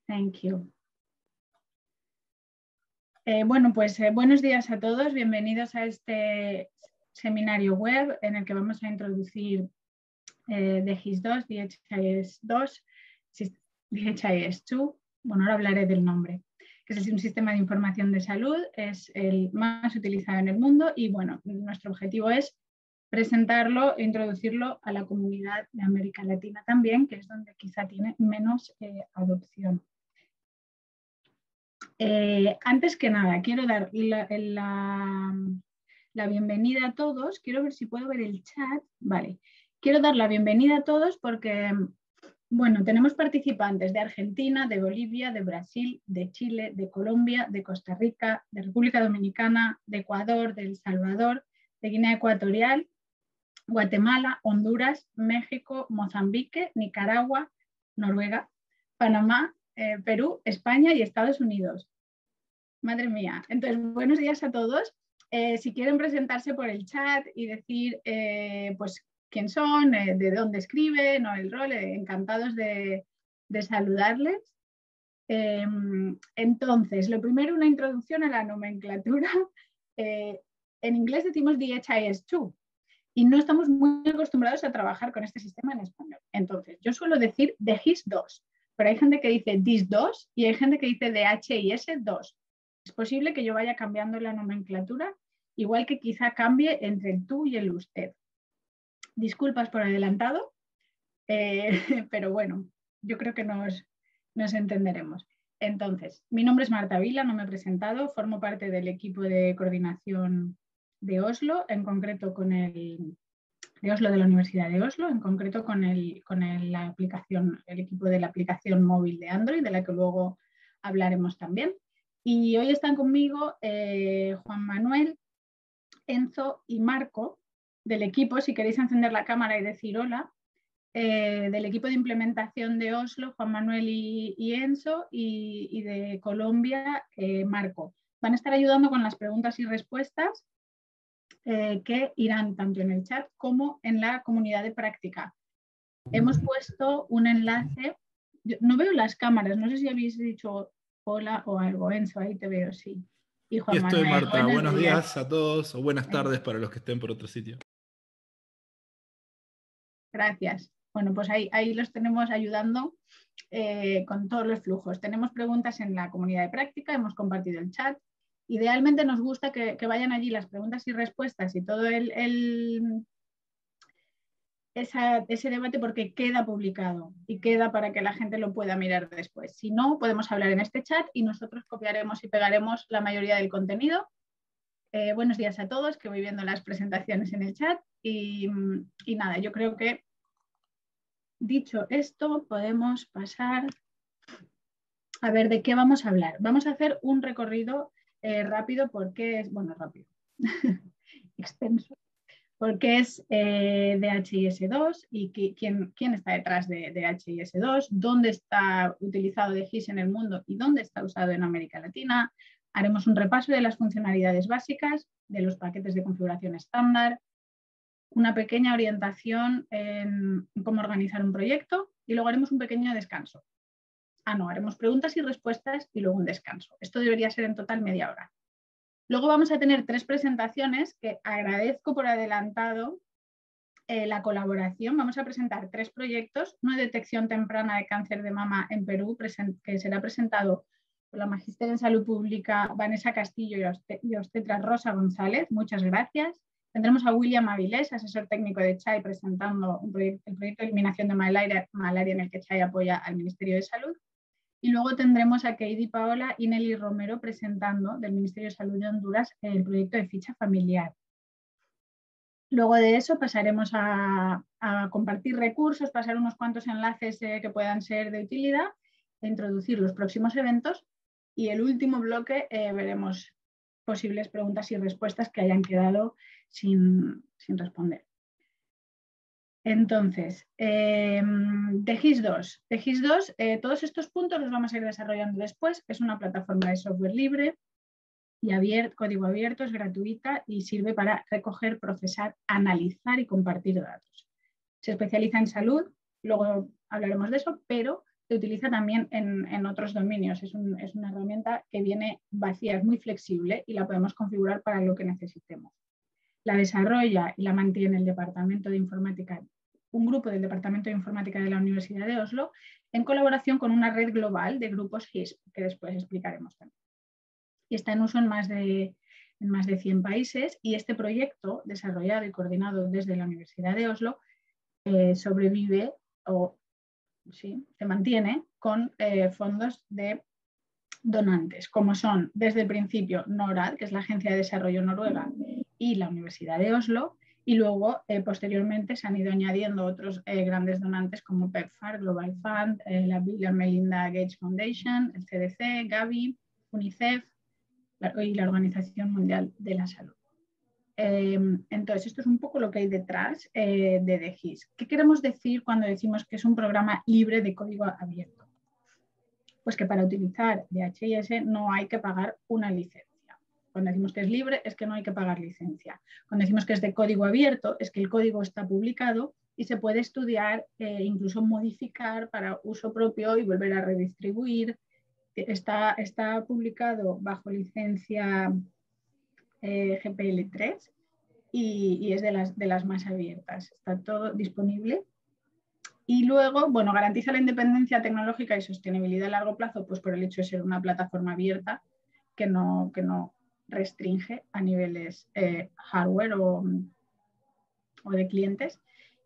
Thank you. Bueno, pues buenos días a todos. Bienvenidos a este seminario web en el que vamos a introducir DHIS2, DHIS2, DHIS2. Bueno, ahora hablaré del nombre, que es un sistema de información de salud, es el más utilizado en el mundo y bueno, nuestro objetivo es presentarlo e introducirlo a la comunidad de América Latina también, que es donde quizá tiene menos adopción. Antes que nada, quiero dar la bienvenida a todos. Quiero ver si puedo ver el chat. Vale. Quiero dar la bienvenida a todos porque, bueno, tenemos participantes de Argentina, de Bolivia, de Brasil, de Chile, de Colombia, de Costa Rica, de República Dominicana, de Ecuador, de El Salvador, de Guinea Ecuatorial, Guatemala, Honduras, México, Mozambique, Nicaragua, Noruega, Panamá, Perú, España y Estados Unidos. Madre mía. Entonces, buenos días a todos. Si quieren presentarse por el chat y decir pues quién son, de dónde escriben o el rol, encantados de saludarles. Entonces, lo primero, una introducción a la nomenclatura. En inglés decimos DHIS2 y no estamos muy acostumbrados a trabajar con este sistema en español. Entonces, yo suelo decir DHIS2. Pero hay gente que dice DHIS2 y hay gente que dice DHIS2. Es posible que yo vaya cambiando la nomenclatura, igual que quizá cambie entre el tú y el usted. Disculpas por adelantado, pero bueno, yo creo que nos entenderemos. Entonces, mi nombre es Marta Vila, no me he presentado, formo parte del equipo de coordinación de Oslo, en concreto con el de Oslo, de la Universidad de Oslo, en concreto con el equipo de la aplicación móvil de Android, de la que luego hablaremos también. Y hoy están conmigo Juan Manuel, Enzo y Marco del equipo, si queréis encender la cámara y decir hola, del equipo de implementación de Oslo, Juan Manuel y Enzo, y de Colombia, Marco. Van a estar ayudando con las preguntas y respuestas que irán tanto en el chat como en la comunidad de práctica. Hemos puesto un enlace, no veo las cámaras, no sé si habéis dicho hola o algo. Enzo, ahí te veo, sí. Y Juan Aquí estoy, Manuel, Marta. Buenos días a todos o buenas tardes para los que estén por otro sitio. Gracias. Bueno, pues ahí los tenemos ayudando con todos los flujos. Tenemos preguntas en la comunidad de práctica, hemos compartido el chat. Idealmente nos gusta que vayan allí las preguntas y respuestas y todo ese debate porque queda publicado y queda para que la gente lo pueda mirar después. Si no, podemos hablar en este chat y nosotros copiaremos y pegaremos la mayoría del contenido. Buenos días a todos, que voy viendo las presentaciones en el chat y nada, yo creo que dicho esto podemos pasar a ver de qué vamos a hablar. Vamos a hacer un recorrido rápido porque es, bueno, rápido, extenso, porque es DHIS2 y quién está detrás de DHIS2, dónde está utilizado DHIS en el mundo y dónde está usado en América Latina. Haremos un repaso de las funcionalidades básicas, de los paquetes de configuración estándar, una pequeña orientación en cómo organizar un proyecto y luego haremos un pequeño descanso. Haremos preguntas y respuestas y luego un descanso. Esto debería ser en total media hora. Luego vamos a tener 3 presentaciones que agradezco por adelantado la colaboración. Vamos a presentar 3 proyectos, una detección temprana de cáncer de mama en Perú, que será presentado por la Magíster en Salud Pública Vanessa Castillo y obstetra Rosa González. Muchas gracias. Tendremos a William Avilés, asesor técnico de CHAI, presentando el proyecto de eliminación de malaria en el que CHAI apoya al Ministerio de Salud. Y luego tendremos a Keidi Paola y Nelly Romero presentando del Ministerio de Salud de Honduras el proyecto de ficha familiar. Luego de eso pasaremos a compartir recursos, pasar unos cuantos enlaces que puedan ser de utilidad, introducir los próximos eventos y el último bloque veremos posibles preguntas y respuestas que hayan quedado sin responder. Entonces, DHIS2. DHIS2, todos estos puntos los vamos a ir desarrollando después. Es una plataforma de software libre y código abierto, es gratuita y sirve para recoger, procesar, analizar y compartir datos. Se especializa en salud, luego hablaremos de eso, pero se utiliza también en otros dominios. Es una herramienta que viene vacía, es muy flexible y la podemos configurar para lo que necesitemos. La desarrolla y la mantiene el Departamento de Informática, un grupo del Departamento de Informática de la Universidad de Oslo, en colaboración con una red global de grupos HISP, que después explicaremos también. Y está en uso en más de 100 países, y este proyecto, desarrollado y coordinado desde la Universidad de Oslo, sobrevive o sí, se mantiene con fondos de donantes, como son desde el principio NORAD, que es la Agencia de Desarrollo Noruega, y la Universidad de Oslo, y luego posteriormente se han ido añadiendo otros grandes donantes como PEPFAR, Global Fund, la Bill and Melinda Gates Foundation, el CDC, Gavi, UNICEF y la Organización Mundial de la Salud. Entonces, esto es un poco lo que hay detrás de The HISP. ¿Qué queremos decir cuando decimos que es un programa libre de código abierto? Pues que para utilizar DHIS no hay que pagar una licencia. Cuando decimos que es libre es que no hay que pagar licencia. Cuando decimos que es de código abierto es que el código está publicado y se puede estudiar, incluso modificar para uso propio y volver a redistribuir. Está publicado bajo licencia GPL3 y es de las más abiertas. Está todo disponible. Y luego, bueno, garantiza la independencia tecnológica y sostenibilidad a largo plazo, pues por el hecho de ser una plataforma abierta que no restringe a niveles hardware o de clientes.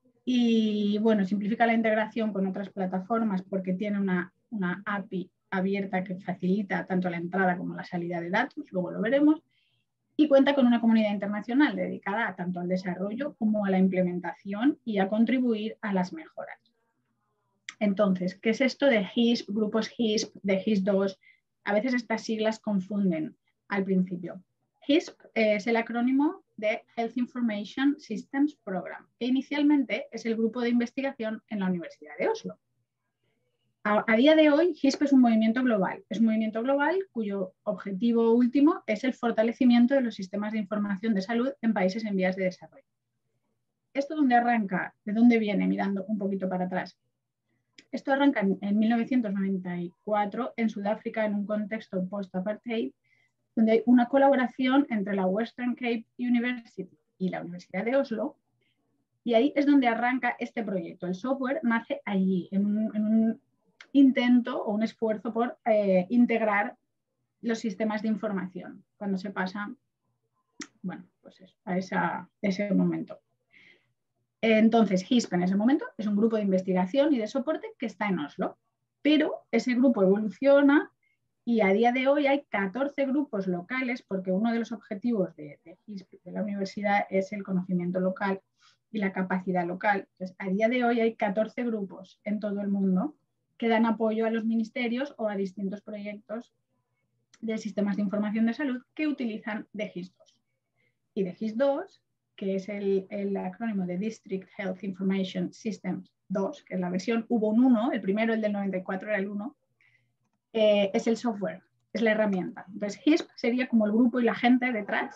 Y bueno, simplifica la integración con otras plataformas porque tiene una API abierta que facilita tanto la entrada como la salida de datos, luego lo veremos. Y cuenta con una comunidad internacional dedicada tanto al desarrollo como a la implementación y a contribuir a las mejoras. Entonces, ¿qué es esto de HISP, grupos HISP, de HISP2? A veces estas siglas confunden al principio. HISP es el acrónimo de Health Information Systems Program, que inicialmente es el grupo de investigación en la Universidad de Oslo. A día de hoy, HISP es un movimiento global. Es un movimiento global cuyo objetivo último es el fortalecimiento de los sistemas de información de salud en países en vías de desarrollo. ¿Esto dónde arranca? ¿De dónde viene? Mirando un poquito para atrás. Esto arranca en 1994 en Sudáfrica en un contexto post-apartheid, donde hay una colaboración entre la Western Cape University y la Universidad de Oslo, y ahí es donde arranca este proyecto. El software nace allí, en un intento o un esfuerzo por integrar los sistemas de información cuando se pasa, bueno, pues eso, a ese momento. Entonces, HISP en ese momento es un grupo de investigación y de soporte que está en Oslo, pero ese grupo evoluciona y a día de hoy hay 14 grupos locales, porque uno de los objetivos de HISP de la universidad es el conocimiento local y la capacidad local. Entonces, a día de hoy hay 14 grupos en todo el mundo que dan apoyo a los ministerios o a distintos proyectos de sistemas de información de salud que utilizan DHIS2. Y DHIS2, que es el acrónimo de District Health Information Systems 2, que es la versión, hubo un 1, el primero, el del 94, era el 1, es el software, es la herramienta. Entonces, HISP sería como el grupo y la gente detrás,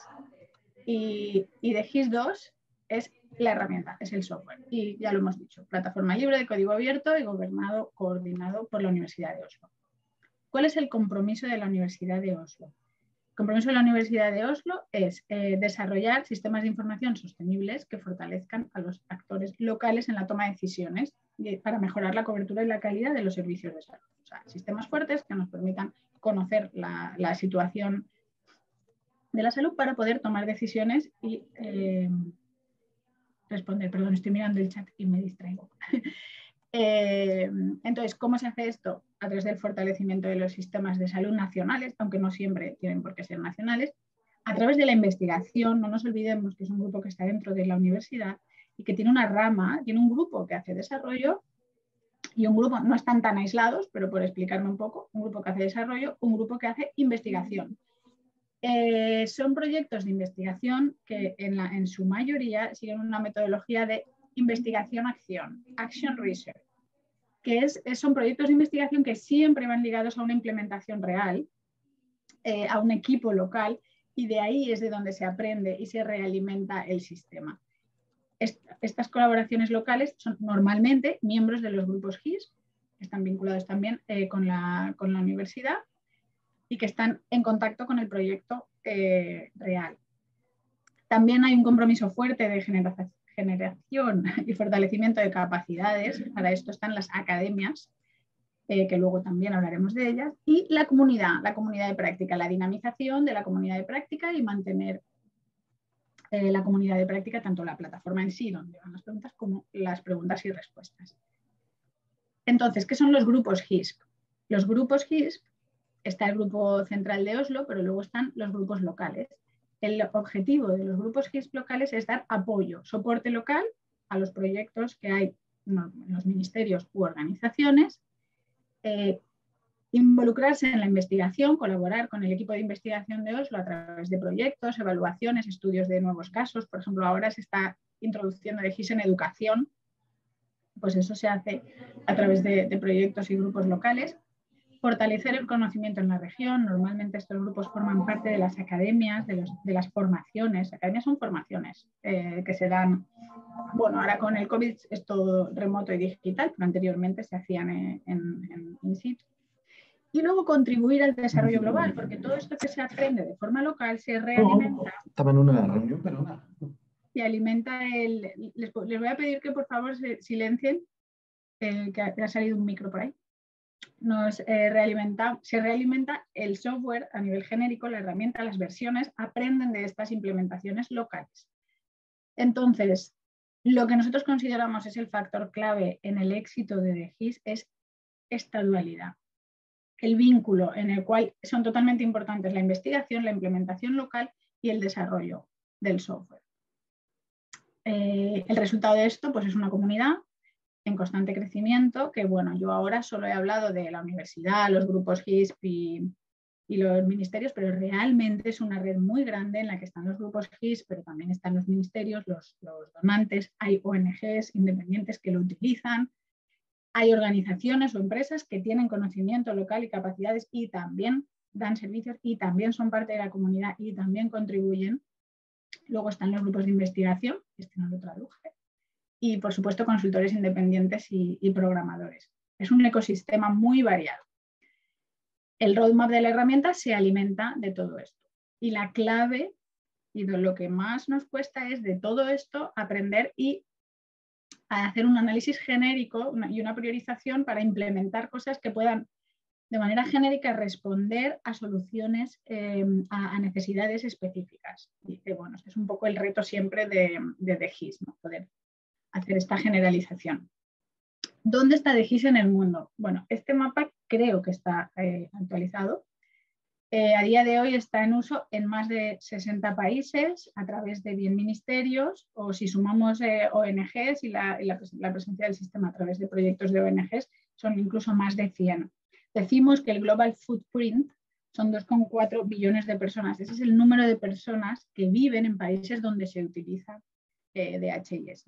y DHIS2 es la herramienta, es el software. Y ya lo hemos dicho, plataforma libre de código abierto y coordinado por la Universidad de Oslo. ¿Cuál es el compromiso de la Universidad de Oslo? El compromiso de la Universidad de Oslo es desarrollar sistemas de información sostenibles que fortalezcan a los actores locales en la toma de decisiones para mejorar la cobertura y la calidad de los servicios de salud. O sea, sistemas fuertes que nos permitan conocer la situación de la salud para poder tomar decisiones y responder. Perdón, estoy mirando el chat y me distraigo. Entonces, ¿cómo se hace esto? A través del fortalecimiento de los sistemas de salud nacionales, aunque no siempre tienen por qué ser nacionales, a través de la investigación. No nos olvidemos que es un grupo que está dentro de la universidad y que tiene una rama, tiene un grupo que hace desarrollo y un grupo, no están tan aislados, pero por explicarme un poco, un grupo que hace desarrollo, un grupo que hace investigación. Son proyectos de investigación que en su mayoría siguen una metodología de investigación-acción, action research, que son proyectos de investigación que siempre van ligados a una implementación real, a un equipo local, y de ahí es de donde se aprende y se realimenta el sistema. Estas colaboraciones locales son normalmente miembros de los grupos HISP están vinculados también con la universidad y que están en contacto con el proyecto real. También hay un compromiso fuerte de generación y fortalecimiento de capacidades. Para esto están las academias, que luego también hablaremos de ellas, y la comunidad de práctica, la dinamización de la comunidad de práctica y mantener la comunidad de práctica, tanto la plataforma en sí, donde van las preguntas, como las preguntas y respuestas. Entonces, ¿qué son los grupos GISP? Los grupos GISP, está el grupo central de Oslo, pero luego están los grupos locales. El objetivo de los grupos GISP locales es dar apoyo, soporte local a los proyectos que hay en los ministerios u organizaciones, involucrarse en la investigación, colaborar con el equipo de investigación de Oslo a través de proyectos, evaluaciones, estudios de nuevos casos. Por ejemplo, ahora se está introduciendo de GIS en educación, pues eso se hace a través de proyectos y grupos locales. Fortalecer el conocimiento en la región. Normalmente estos grupos forman parte de las academias, de las formaciones. Academias son formaciones que se dan, bueno, ahora con el COVID es todo remoto y digital, pero anteriormente se hacían in situ. Y luego contribuir al desarrollo global, porque todo esto que se aprende de forma local se realimenta. Estaba en una reunión, pero nada. Y alimenta el... Les voy a pedir que por favor se silencien, que ha salido un micro por ahí. Se realimenta el software a nivel genérico, la herramienta, las versiones aprenden de estas implementaciones locales. Entonces, lo que nosotros consideramos es el factor clave en el éxito de GIS es esta dualidad. El vínculo en el cual son totalmente importantes la investigación, la implementación local y el desarrollo del software. El resultado de esto pues, es una comunidad en constante crecimiento, que bueno, yo ahora solo he hablado de la universidad, los grupos GISP y los ministerios, pero realmente es una red muy grande en la que están los grupos GISP, pero también están los ministerios, los donantes, hay ONGs independientes que lo utilizan, hay organizaciones o empresas que tienen conocimiento local y capacidades y también dan servicios y también son parte de la comunidad y también contribuyen. Luego están los grupos de investigación, este no lo traduje, y por supuesto consultores independientes y programadores. Es un ecosistema muy variado. El roadmap de la herramienta se alimenta de todo esto. Y la clave y de lo que más nos cuesta es de todo esto aprender y hacer un análisis genérico y una priorización para implementar cosas que puedan de manera genérica responder a soluciones, a necesidades específicas. Y bueno, este es un poco el reto siempre de GIS, ¿no? Poder hacer esta generalización. ¿Dónde está GIS en el mundo? Bueno, este mapa creo que está actualizado. A día de hoy está en uso en más de 60 países a través de 10 ministerios, o si sumamos ONGs y la presencia del sistema a través de proyectos de ONGs, son incluso más de 100. Decimos que el Global Footprint son 2,4 billones de personas. Ese es el número de personas que viven en países donde se utiliza DHIS.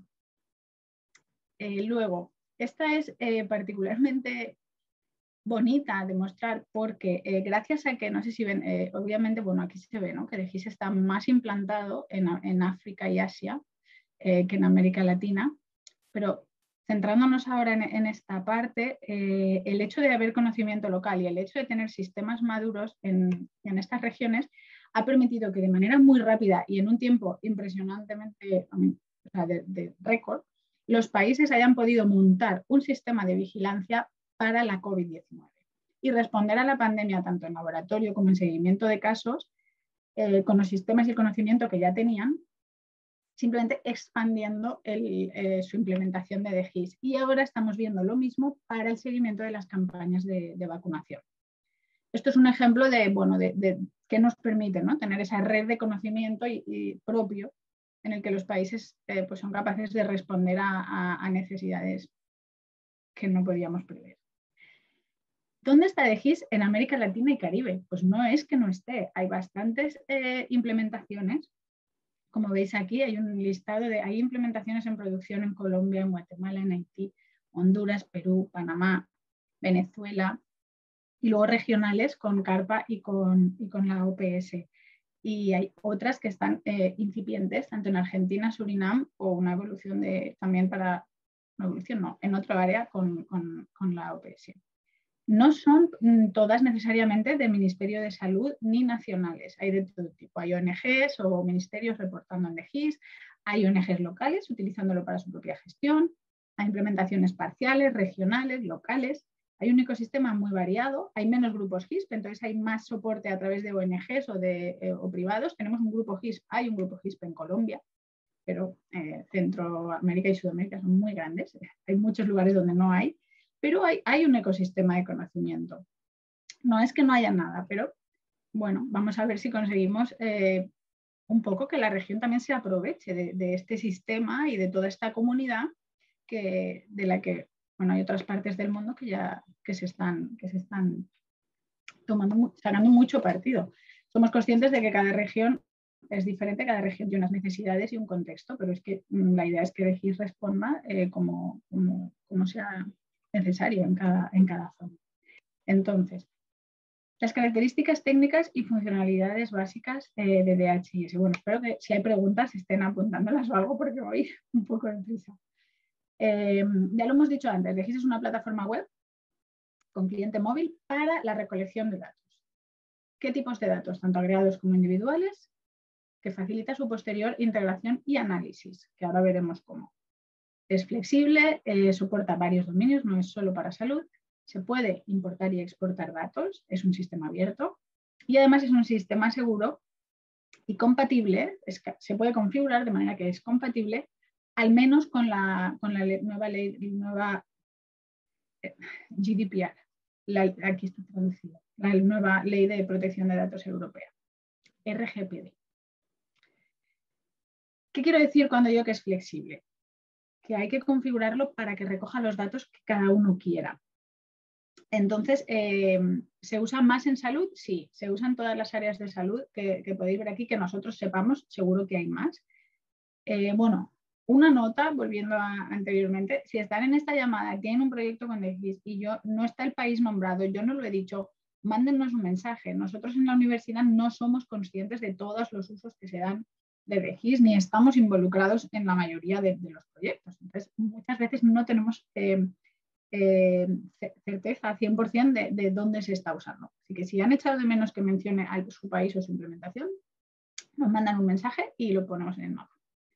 Luego, esta es particularmente bonita de mostrar porque gracias a que, no sé si ven, obviamente, bueno, aquí se ve, ¿no? Que GIS está más implantado en África y Asia que en América Latina, pero centrándonos ahora en esta parte, el hecho de haber conocimiento local y el hecho de tener sistemas maduros en estas regiones ha permitido que de manera muy rápida y en un tiempo impresionantemente, o sea, de récord, los países hayan podido montar un sistema de vigilancia para la COVID-19 y responder a la pandemia tanto en laboratorio como en seguimiento de casos con los sistemas y el conocimiento que ya tenían, simplemente expandiendo su implementación de GIS. Y ahora estamos viendo lo mismo para el seguimiento de las campañas de vacunación. Esto es un ejemplo de que nos permite, ¿no? Tener esa red de conocimiento y propio en el que los países pues son capaces de responder a necesidades que no podíamos prever. ¿Dónde está GIS en América Latina y Caribe? Pues no es que no esté, hay bastantes implementaciones. Como veis aquí hay un listado hay implementaciones en producción en Colombia, en Guatemala, en Haití, Honduras, Perú, Panamá, Venezuela y luego regionales con CARPA y con la OPS. Y hay otras que están incipientes, tanto en Argentina, Surinam o una evolución también para, una evolución no, en otra área con la OPS. OMS. No son todas necesariamente del Ministerio de Salud ni nacionales. Hay de todo tipo. Hay ONGs o ministerios reportando en DGIS, hay ONGs locales utilizándolo para su propia gestión, hay implementaciones parciales, regionales, locales. Hay un ecosistema muy variado, hay menos grupos GISP, entonces hay más soporte a través de ONGs o privados. Tenemos un grupo GISP, hay un grupo GISP en Colombia, pero Centroamérica y Sudamérica son muy grandes. Hay muchos lugares donde no hay, pero hay un ecosistema de conocimiento. No es que no haya nada, pero bueno, vamos a ver si conseguimos un poco que la región también se aproveche de este sistema y de toda esta comunidad de la que, bueno, hay otras partes del mundo que se están sacando mucho partido. Somos conscientes de que cada región es diferente, cada región tiene unas necesidades y un contexto, pero es que la idea es que DGIS responda como sea necesario en cada zona. Entonces, las características técnicas y funcionalidades básicas de DHIS. Bueno, espero que si hay preguntas estén apuntándolas o algo porque voy un poco deprisa. Ya lo hemos dicho antes, DGIS es una plataforma web con cliente móvil para la recolección de datos. ¿Qué tipos de datos? Tanto agregados como individuales, que facilita su posterior integración y análisis, que ahora veremos cómo. Es flexible, soporta varios dominios, no es solo para salud, se puede importar y exportar datos, es un sistema abierto y además es un sistema seguro y compatible, se puede configurar de manera que es compatible al menos con la nueva GDPR, aquí está traducido, la nueva Ley de Protección de Datos Europea, RGPD. ¿Qué quiero decir cuando digo que es flexible? Que hay que configurarlo para que recoja los datos que cada uno quiera. Entonces, ¿se usa más en salud? Sí, se usa en todas las áreas de salud que podéis ver aquí, que nosotros sepamos, seguro que hay más. Bueno, una nota, volviendo anteriormente, si están en esta llamada, tienen un proyecto con DGIS y no está el país nombrado, yo no lo he dicho, mándennos un mensaje. Nosotros en la universidad no somos conscientes de todos los usos que se dan de DGIS, ni estamos involucrados en la mayoría de los proyectos. Entonces, muchas veces no tenemos certeza 100% de dónde se está usando. Así que si han echado de menos que mencione a su país o su implementación, nos mandan un mensaje y lo ponemos en el mapa.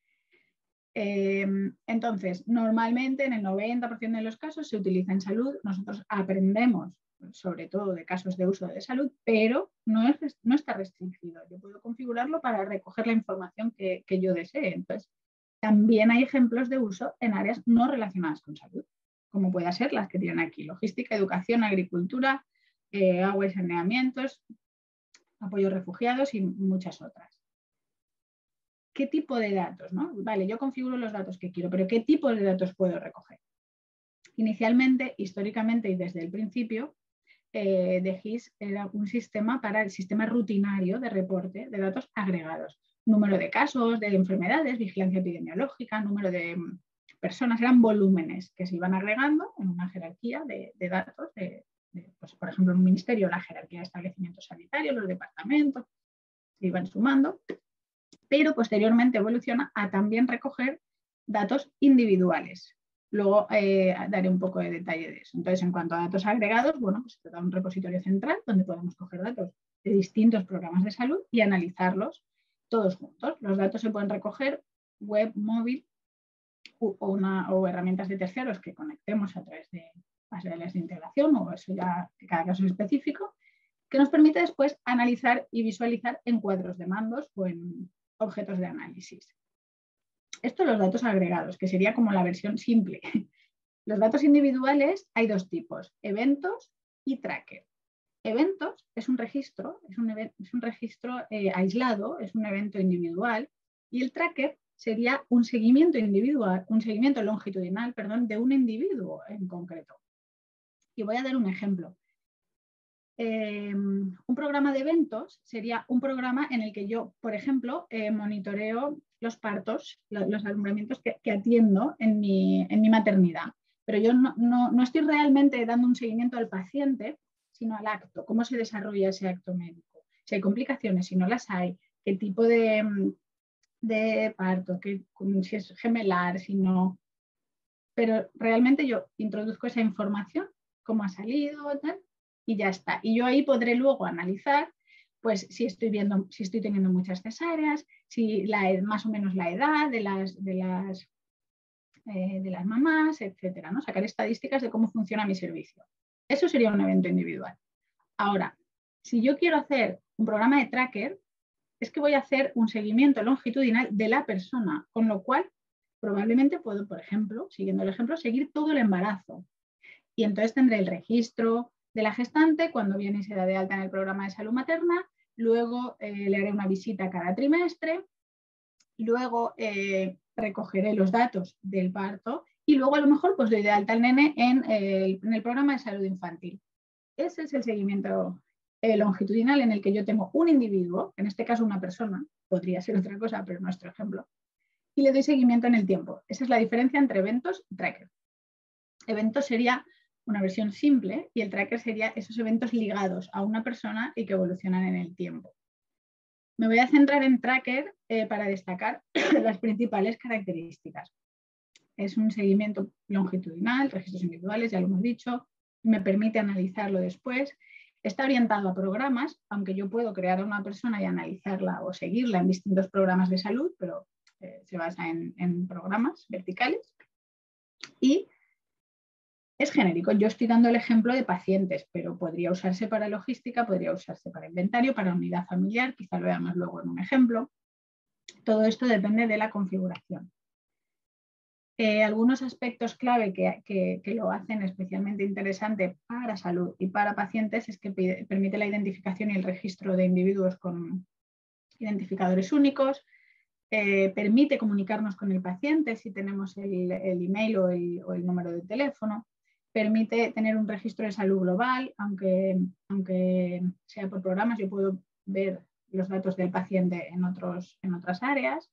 Entonces, normalmente en el 90% de los casos se utiliza en salud. Nosotros aprendemos sobre todo de casos de uso de salud, pero no está restringido. Yo puedo configurarlo para recoger la información que yo desee. Entonces, también hay ejemplos de uso en áreas no relacionadas con salud, como pueden ser las que tienen aquí: logística, educación, agricultura, agua y saneamientos, apoyo a refugiados y muchas otras. ¿Qué tipo de datos? ¿No? Vale, yo configuro los datos que quiero, pero ¿qué tipo de datos puedo recoger? Inicialmente, históricamente y desde el principio, DGIS era un sistema para el sistema rutinario de reporte de datos agregados. Número de casos, de enfermedades, vigilancia epidemiológica, número de personas, eran volúmenes que se iban agregando en una jerarquía de datos, pues, por ejemplo, en un ministerio la jerarquía de establecimientos sanitarios, los departamentos, se iban sumando, pero posteriormente evoluciona a también recoger datos individuales. Luego daré un poco de detalle de eso. Entonces, en cuanto a datos agregados, bueno, pues se da un repositorio central donde podemos coger datos de distintos programas de salud y analizarlos todos juntos. Los datos se pueden recoger web, móvil o herramientas de terceros que conectemos a través de bases de integración, o eso ya de cada caso es específico, que nos permite después analizar y visualizar en cuadros de mandos o en objetos de análisis. Esto los datos agregados, que sería como la versión simple. Los datos individuales hay dos tipos: eventos y tracker. Eventos es un registro, aislado, es un evento individual, y el tracker sería un seguimiento individual, un seguimiento longitudinal, de un individuo en concreto. Y voy a dar un ejemplo. Un programa de eventos sería un programa en el que yo, por ejemplo, monitoreo los partos, los alumbramientos que atiendo en mi maternidad. Pero yo no estoy realmente dando un seguimiento al paciente, sino al acto, cómo se desarrolla ese acto médico. Si hay complicaciones, si no las hay, qué tipo de parto, si es gemelar, si no. Pero realmente yo introduzco esa información cómo ha salido, tal, y ya está. Y yo ahí podré luego analizar pues si estoy teniendo muchas cesáreas, si más o menos la edad de las mamás, etcétera, ¿no? Sacar estadísticas de cómo funciona mi servicio. Eso sería un evento individual. Ahora, si yo quiero hacer un programa de tracker, es que voy a hacer un seguimiento longitudinal de la persona, con lo cual probablemente puedo, por ejemplo, siguiendo el ejemplo, seguir todo el embarazo. Y entonces tendré el registro de la gestante cuando viene y se da de alta en el programa de salud materna, luego le haré una visita cada trimestre, luego recogeré los datos del parto y luego a lo mejor pues doy de alta al nene en el programa de salud infantil. Ese es el seguimiento longitudinal en el que yo tengo un individuo, en este caso una persona, podría ser otra cosa, pero nuestro ejemplo, y le doy seguimiento en el tiempo. Esa es la diferencia entre eventos y tracker. Eventos sería una versión simple y el tracker sería esos eventos ligados a una persona y que evolucionan en el tiempo. Me voy a centrar en tracker para destacar las principales características. Es un seguimiento longitudinal, registros individuales, ya lo hemos dicho, me permite analizarlo después. Está orientado a programas, aunque yo puedo crear a una persona y analizarla o seguirla en distintos programas de salud, pero se basa en programas verticales. Y es genérico. Yo estoy dando el ejemplo de pacientes, pero podría usarse para logística, podría usarse para inventario, para unidad familiar, quizá lo veamos luego en un ejemplo. Todo esto depende de la configuración. Algunos aspectos clave que lo hacen especialmente interesante para salud y para pacientes es que permite la identificación y el registro de individuos con identificadores únicos, permite comunicarnos con el paciente si tenemos el email o el número de teléfono, permite tener un registro de salud global, aunque sea por programas, yo puedo ver los datos del paciente en otras áreas,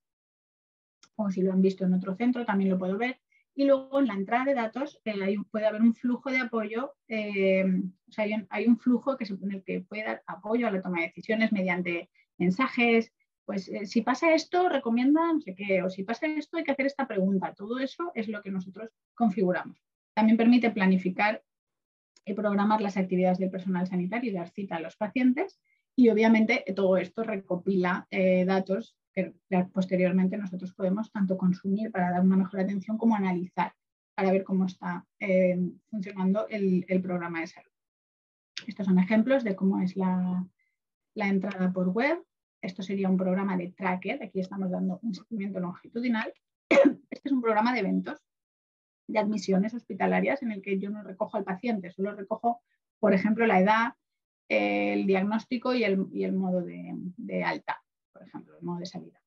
o si lo han visto en otro centro, también lo puedo ver. Y luego en la entrada de datos puede haber un flujo de apoyo, o sea, hay un flujo en el que puede dar apoyo a la toma de decisiones mediante mensajes. Pues si pasa esto, recomienda no sé qué, o si pasa esto, hay que hacer esta pregunta. Todo eso es lo que nosotros configuramos. También permite planificar y programar las actividades del personal sanitario y dar cita a los pacientes. Y obviamente todo esto recopila datos que posteriormente nosotros podemos tanto consumir para dar una mejor atención como analizar para ver cómo está funcionando el programa de salud. Estos son ejemplos de cómo es la entrada por web. Esto sería un programa de tracker. Aquí estamos dando un seguimiento longitudinal. Este es un programa de eventos, de admisiones hospitalarias en el que yo no recojo al paciente, solo recojo, por ejemplo, la edad, el diagnóstico y el modo de alta, por ejemplo, el modo de salida.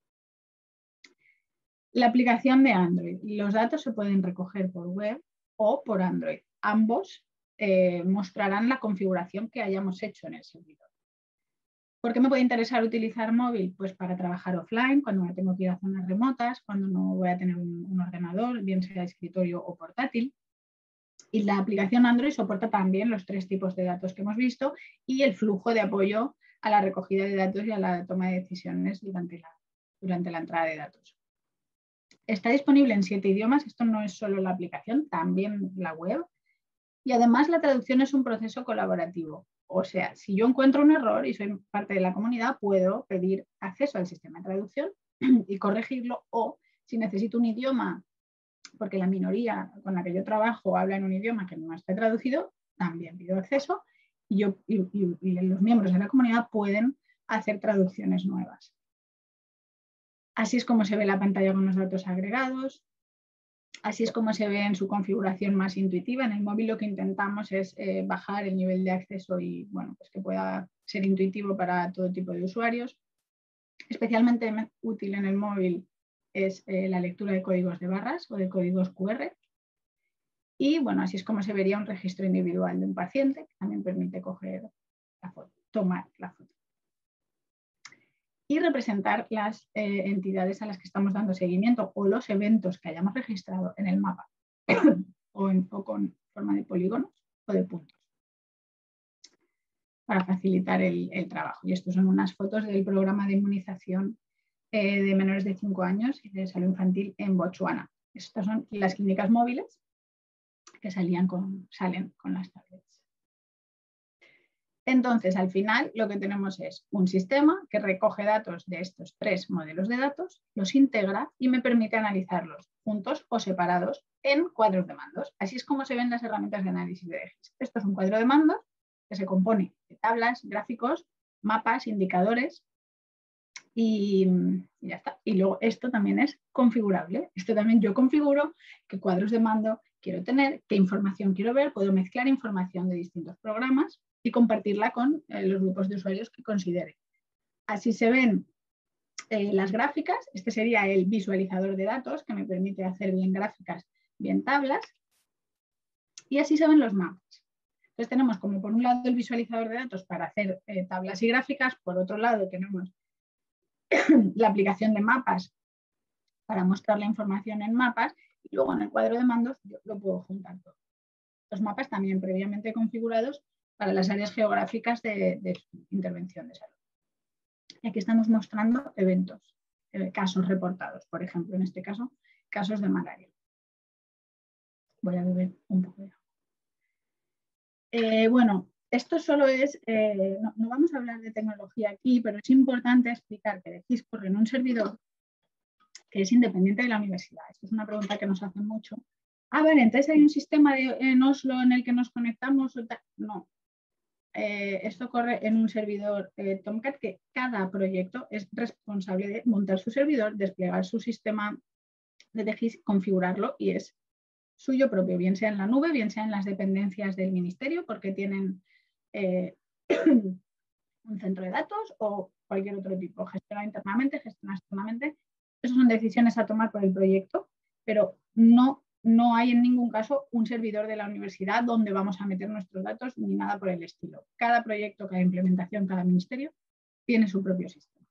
La aplicación de Android. Los datos se pueden recoger por web o por Android. Ambos mostrarán la configuración que hayamos hecho en el servidor. ¿Por qué me puede interesar utilizar móvil? Pues para trabajar offline, cuando me tengo que ir a zonas remotas, cuando no voy a tener un ordenador, bien sea de escritorio o portátil. Y la aplicación Android soporta también los 3 tipos de datos que hemos visto y el flujo de apoyo a la recogida de datos y a la toma de decisiones durante la entrada de datos. Está disponible en 7 idiomas, esto no es solo la aplicación, también la web. Y además la traducción es un proceso colaborativo. O sea, si yo encuentro un error y soy parte de la comunidad, puedo pedir acceso al sistema de traducción y corregirlo, o si necesito un idioma, porque la minoría con la que yo trabajo habla en un idioma que no está traducido, también pido acceso y los miembros de la comunidad pueden hacer traducciones nuevas. Así es como se ve la pantalla con los datos agregados. Así es como se ve en su configuración más intuitiva. En el móvil lo que intentamos es bajar el nivel de acceso y bueno, pues que pueda ser intuitivo para todo tipo de usuarios. Especialmente útil en el móvil es la lectura de códigos de barras o de códigos QR. Y bueno, así es como se vería un registro individual de un paciente, que también permite coger la foto, tomar la foto. Y representar las entidades a las que estamos dando seguimiento o los eventos que hayamos registrado en el mapa o con forma de polígonos o de puntos para facilitar el trabajo. Y estos son unas fotos del programa de inmunización de menores de 5 años y de salud infantil en Botsuana. Estas son las clínicas móviles que salen con las tabletas. Entonces, al final, lo que tenemos es un sistema que recoge datos de estos 3 modelos de datos, los integra y me permite analizarlos juntos o separados en cuadros de mandos. Así es como se ven las herramientas de análisis de DGIS. Esto es un cuadro de mandos que se compone de tablas, gráficos, mapas, indicadores y ya está. Y luego esto también es configurable. Esto también yo configuro qué cuadros de mando quiero tener, qué información quiero ver, puedo mezclar información de distintos programas y compartirla con los grupos de usuarios que considere. Así se ven las gráficas. Este sería el visualizador de datos que me permite hacer bien gráficas, bien tablas. Y así se ven los mapas. Entonces tenemos como por un lado el visualizador de datos para hacer tablas y gráficas, por otro lado tenemos la aplicación de mapas para mostrar la información en mapas y luego en el cuadro de mandos yo lo puedo juntar todo. Los mapas también previamente configurados para las áreas geográficas de intervención de salud. Y aquí estamos mostrando eventos, casos reportados, por ejemplo, en este caso, casos de malaria. Voy a beber un poco de agua. Bueno, esto solo es, no vamos a hablar de tecnología aquí, pero es importante explicar que DGIS corre en un servidor que es independiente de la universidad. Esta es una pregunta que nos hacen mucho. Vale, entonces hay un sistema en Oslo en el que nos conectamos. No. Esto corre en un servidor Tomcat que cada proyecto es responsable de montar su servidor, desplegar su sistema de DGIS, configurarlo y es suyo propio, bien sea en la nube, bien sea en las dependencias del ministerio, porque tienen un centro de datos o cualquier otro tipo, gestionado internamente, gestionado externamente. Esas son decisiones a tomar por el proyecto, pero no hay en ningún caso un servidor de la universidad donde vamos a meter nuestros datos ni nada por el estilo. Cada proyecto, cada implementación, cada ministerio tiene su propio sistema.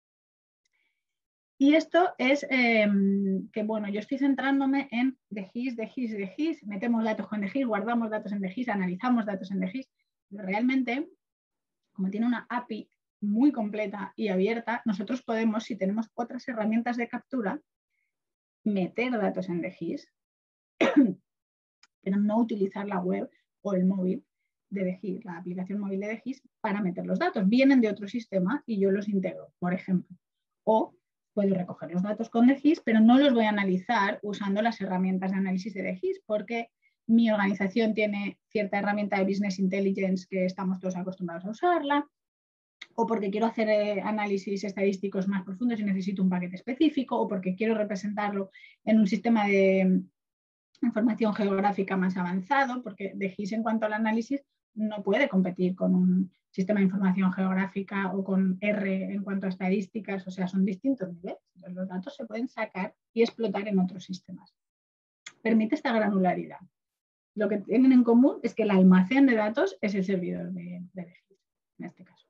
Y esto es que, bueno, yo estoy centrándome en DGIS, metemos datos con DGIS, guardamos datos en DGIS, analizamos datos en DGIS. Pero realmente, como tiene una API muy completa y abierta, nosotros podemos, si tenemos otras herramientas de captura, meter datos en DGIS, pero no utilizar la web o el móvil de DGIS, la aplicación móvil de DGIS, para meter los datos. Vienen de otro sistema y yo los integro, por ejemplo. O puedo recoger los datos con DGIS, pero no los voy a analizar usando las herramientas de análisis de DGIS, porque mi organización tiene cierta herramienta de Business Intelligence que estamos todos acostumbrados a usarla, o porque quiero hacer análisis estadísticos más profundos y necesito un paquete específico, o porque quiero representarlo en un sistema de información geográfica más avanzado, porque DGIS en cuanto al análisis no puede competir con un sistema de información geográfica o con R en cuanto a estadísticas, o sea, son distintos niveles. Entonces, los datos se pueden sacar y explotar en otros sistemas. Permite esta granularidad. Lo que tienen en común es que el almacén de datos es el servidor de DGIS, en este caso.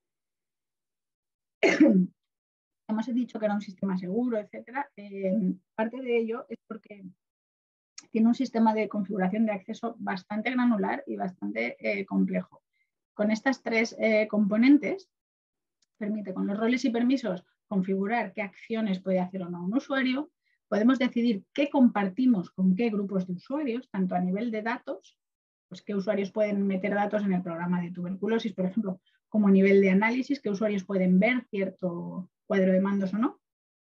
Hemos dicho que era un sistema seguro, etcétera. Parte de ello es porque tiene un sistema de configuración de acceso bastante granular y bastante complejo. Con estas 3 componentes, permite con los roles y permisos configurar qué acciones puede hacer o no un usuario. Podemos decidir qué compartimos con qué grupos de usuarios, tanto a nivel de datos, pues qué usuarios pueden meter datos en el programa de tuberculosis, por ejemplo, como a nivel de análisis, qué usuarios pueden ver cierto cuadro de mandos o no.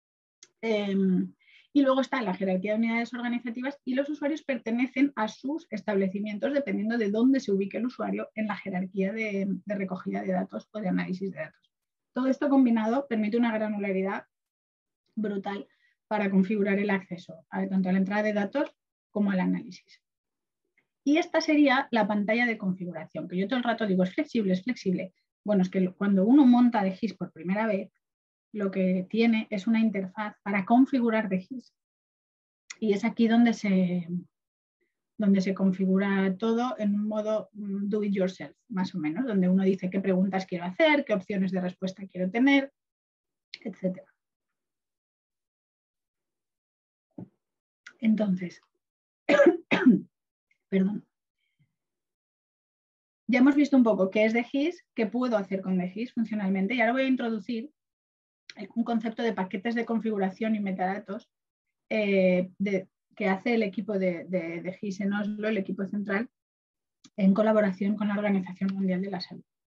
Y luego está la jerarquía de unidades organizativas y los usuarios pertenecen a sus establecimientos dependiendo de dónde se ubique el usuario en la jerarquía de recogida de datos o de análisis de datos. Todo esto combinado permite una granularidad brutal para configurar el acceso tanto a la entrada de datos como al análisis. Y esta sería la pantalla de configuración, que yo todo el rato digo, es flexible, es flexible. Bueno, es que cuando uno monta DGIS por primera vez, lo que tiene es una interfaz para configurar DGIS. Y es aquí donde se configura todo en un modo do it yourself, más o menos, donde uno dice qué preguntas quiero hacer, qué opciones de respuesta quiero tener, etc. Entonces, perdón. Ya hemos visto un poco qué es DGIS, qué puedo hacer con DGIS funcionalmente, y ahora voy a introducir un concepto de paquetes de configuración y metadatos que hace el equipo de DGIS en Oslo, el equipo central, en colaboración con la Organización Mundial de la Salud.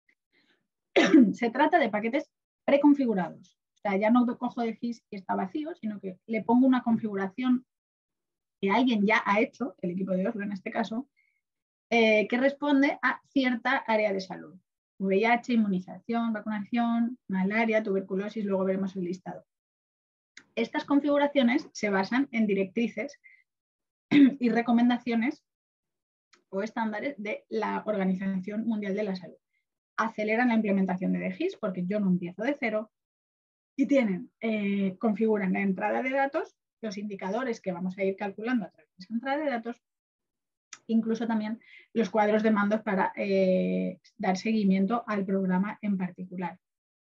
Se trata de paquetes preconfigurados. O sea, ya no cojo de GIS y está vacío, sino que le pongo una configuración que alguien ya ha hecho, el equipo de Oslo en este caso, que responde a cierta área de salud. VIH, inmunización, vacunación, malaria, tuberculosis, luego veremos el listado. Estas configuraciones se basan en directrices y recomendaciones o estándares de la Organización Mundial de la Salud. Aceleran la implementación de DGIS porque yo no empiezo de cero y configuran la entrada de datos, los indicadores que vamos a ir calculando a través de esa entrada de datos, incluso también los cuadros de mandos para dar seguimiento al programa en particular.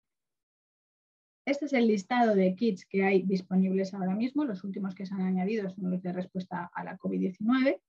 Este es el listado de kits que hay disponibles ahora mismo. Los últimos que se han añadido son los de respuesta a la COVID-19.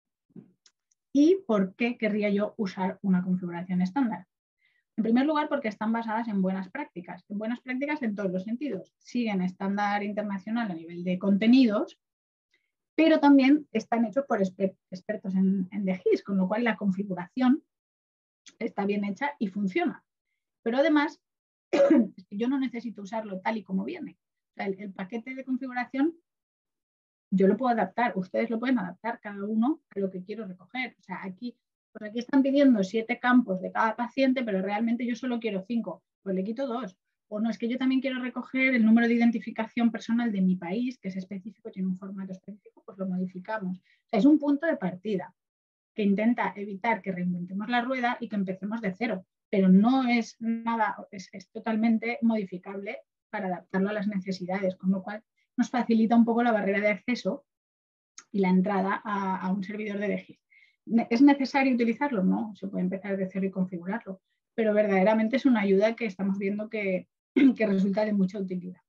¿Y por qué querría yo usar una configuración estándar? En primer lugar, porque están basadas en buenas prácticas en todos los sentidos. Siguen estándar internacional a nivel de contenidos, pero también están hechos por expertos en DGIS, con lo cual la configuración está bien hecha y funciona. Pero además, yo no necesito usarlo tal y como viene. O sea, el paquete de configuración yo lo puedo adaptar, ustedes lo pueden adaptar cada uno a lo que quiero recoger. O sea, aquí están pidiendo 7 campos de cada paciente, pero realmente yo solo quiero 5, pues le quito 2. O no, es que yo también quiero recoger el número de identificación personal de mi país, que es específico, tiene un formato específico, pues lo modificamos. O sea, es un punto de partida que intenta evitar que reinventemos la rueda y que empecemos de cero, pero no es nada, es totalmente modificable para adaptarlo a las necesidades, con lo cual nos facilita un poco la barrera de acceso y la entrada a un servidor de DGIS. ¿Es necesario utilizarlo? No, se puede empezar de cero y configurarlo, pero verdaderamente es una ayuda que estamos viendo que resulta de mucha utilidad.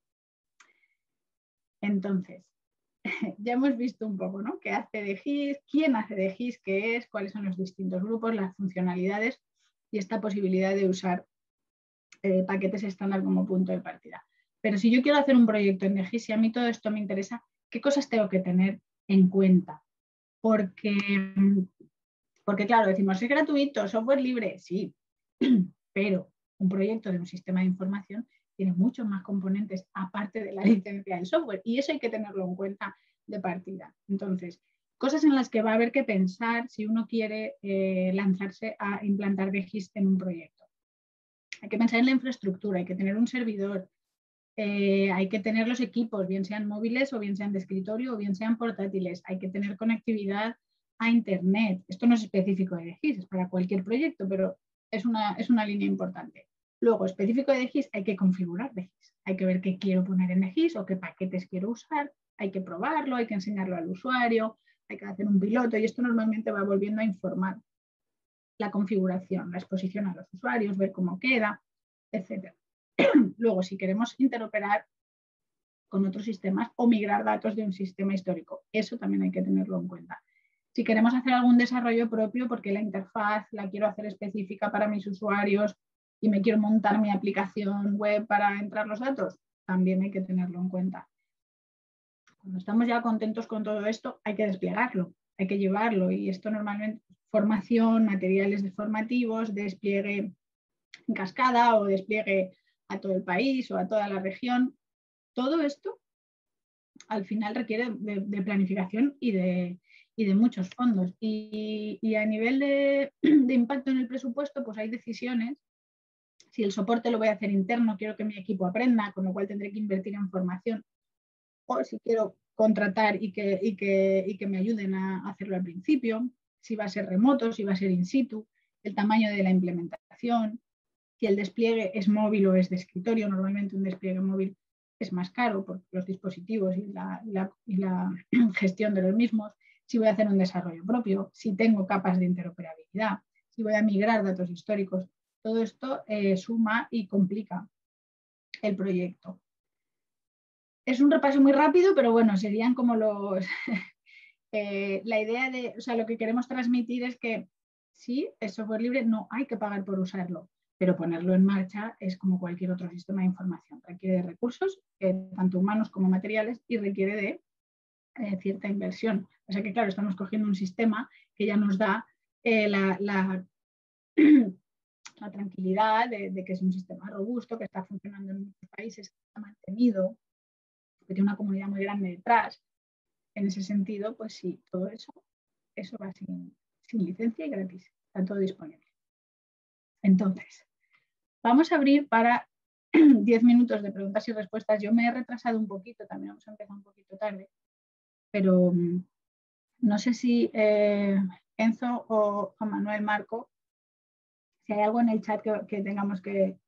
Entonces, ya hemos visto un poco, ¿no? ¿Qué hace DGIS? ¿Quién hace DGIS? ¿Qué es? ¿Cuáles son los distintos grupos? Las funcionalidades y esta posibilidad de usar paquetes estándar como punto de partida. Pero si yo quiero hacer un proyecto en DGIS, si a mí todo esto me interesa, ¿qué cosas tengo que tener en cuenta? Porque claro, decimos, es gratuito, software libre, sí, pero un proyecto de un sistema de información tiene muchos más componentes aparte de la licencia del software y eso hay que tenerlo en cuenta de partida. Entonces, cosas en las que va a haber que pensar si uno quiere lanzarse a implantar DGIS en un proyecto. Hay que pensar en la infraestructura, hay que tener un servidor, hay que tener los equipos, bien sean móviles o bien sean de escritorio o bien sean portátiles, hay que tener conectividad a Internet. Esto no es específico de DGIS, es para cualquier proyecto, pero es una línea importante. Luego, específico de DGIS, hay que configurar DGIS. Hay que ver qué quiero poner en DGIS o qué paquetes quiero usar. Hay que probarlo, hay que enseñarlo al usuario, hay que hacer un piloto y esto normalmente va volviendo a informar la configuración, la exposición a los usuarios, ver cómo queda, etc. Luego, si queremos interoperar con otros sistemas o migrar datos de un sistema histórico, eso también hay que tenerlo en cuenta. Si queremos hacer algún desarrollo propio, porque la interfaz la quiero hacer específica para mis usuarios y me quiero montar mi aplicación web para entrar los datos, también hay que tenerlo en cuenta. Cuando estamos ya contentos con todo esto, hay que desplegarlo, hay que llevarlo y esto normalmente formación, materiales formativos, despliegue en cascada o despliegue a todo el país o a toda la región. Todo esto al final requiere de planificación y de muchos fondos. Y a nivel de impacto en el presupuesto, pues hay decisiones. Si el soporte lo voy a hacer interno, quiero que mi equipo aprenda, con lo cual tendré que invertir en formación. O si quiero contratar y que me ayuden a hacerlo al principio, si va a ser remoto, si va a ser in situ, el tamaño de la implementación, si el despliegue es móvil o es de escritorio. Normalmente un despliegue móvil es más caro por los dispositivos y la gestión de los mismos, si voy a hacer un desarrollo propio, si tengo capas de interoperabilidad, si voy a migrar datos históricos. Todo esto suma y complica el proyecto. Es un repaso muy rápido, pero bueno, serían como los... la idea de, o sea, lo que queremos transmitir es que sí, es software libre, no hay que pagar por usarlo, pero ponerlo en marcha es como cualquier otro sistema de información. Requiere de recursos, tanto humanos como materiales, y requiere de cierta inversión. O sea que, claro, estamos cogiendo un sistema que ya nos da la la tranquilidad de que es un sistema robusto, que está funcionando en muchos países, que está mantenido, que tiene una comunidad muy grande detrás. En ese sentido, pues sí, todo eso va sin licencia y gratis, está todo disponible. Entonces, vamos a abrir para 10 minutos de preguntas y respuestas. Yo me he retrasado un poquito, también hemos empezado un poquito tarde, pero no sé si Enzo o Manuel Marco, si hay algo en el chat que tengamos que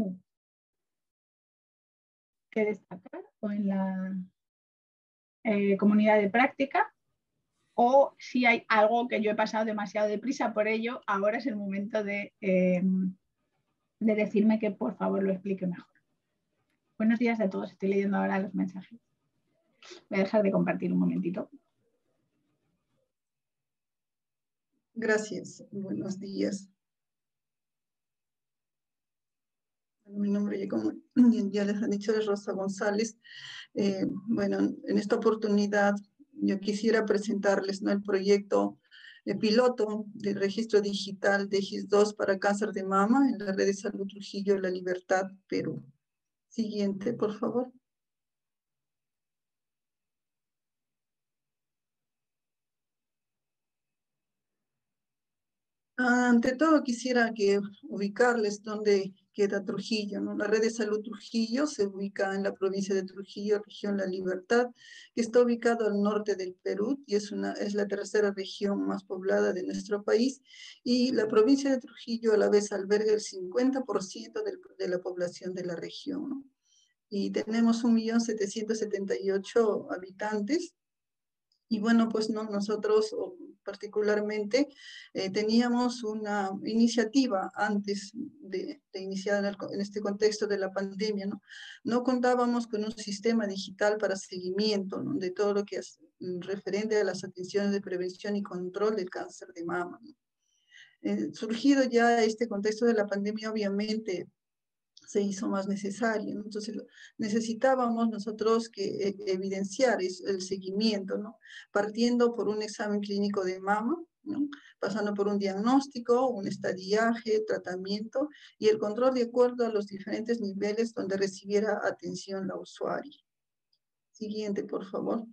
destacar, o en la comunidad de práctica, o si hay algo que yo he pasado demasiado deprisa por ello, ahora es el momento de decirme que por favor lo explique mejor. Buenos días a todos, estoy leyendo ahora los mensajes. Voy a dejar de compartir un momentito. Gracias, buenos días. Mi nombre, como ya les han dicho, es Rosa González. Bueno, en esta oportunidad yo quisiera presentarles, ¿no?, el proyecto piloto de registro digital de GIS2 para cáncer de mama en la red de salud Trujillo La Libertad, Perú. Siguiente, por favor. Ante todo quisiera ubicarles dónde queda Trujillo, ¿no? La red de salud Trujillo se ubica en la provincia de Trujillo, región La Libertad, que está ubicado al norte del Perú y es la tercera región más poblada de nuestro país, y la provincia de Trujillo a la vez alberga el 50% de la población de la región, ¿no? Y tenemos 1.778.000 habitantes. Y bueno, pues no, nosotros particularmente teníamos una iniciativa antes de iniciar en este contexto de la pandemia, ¿no? No contábamos con un sistema digital para seguimiento, ¿no?, de todo lo que es referente a las atenciones de prevención y control del cáncer de mama, ¿no? Surgido ya este contexto de la pandemia, obviamente se hizo más necesario, ¿no? Entonces necesitábamos nosotros que evidenciar el seguimiento, ¿no?, partiendo por un examen clínico de mama, ¿no?, pasando por un diagnóstico, un estadiaje, tratamiento y el control de acuerdo a los diferentes niveles donde recibiera atención la usuaria. Siguiente, por favor.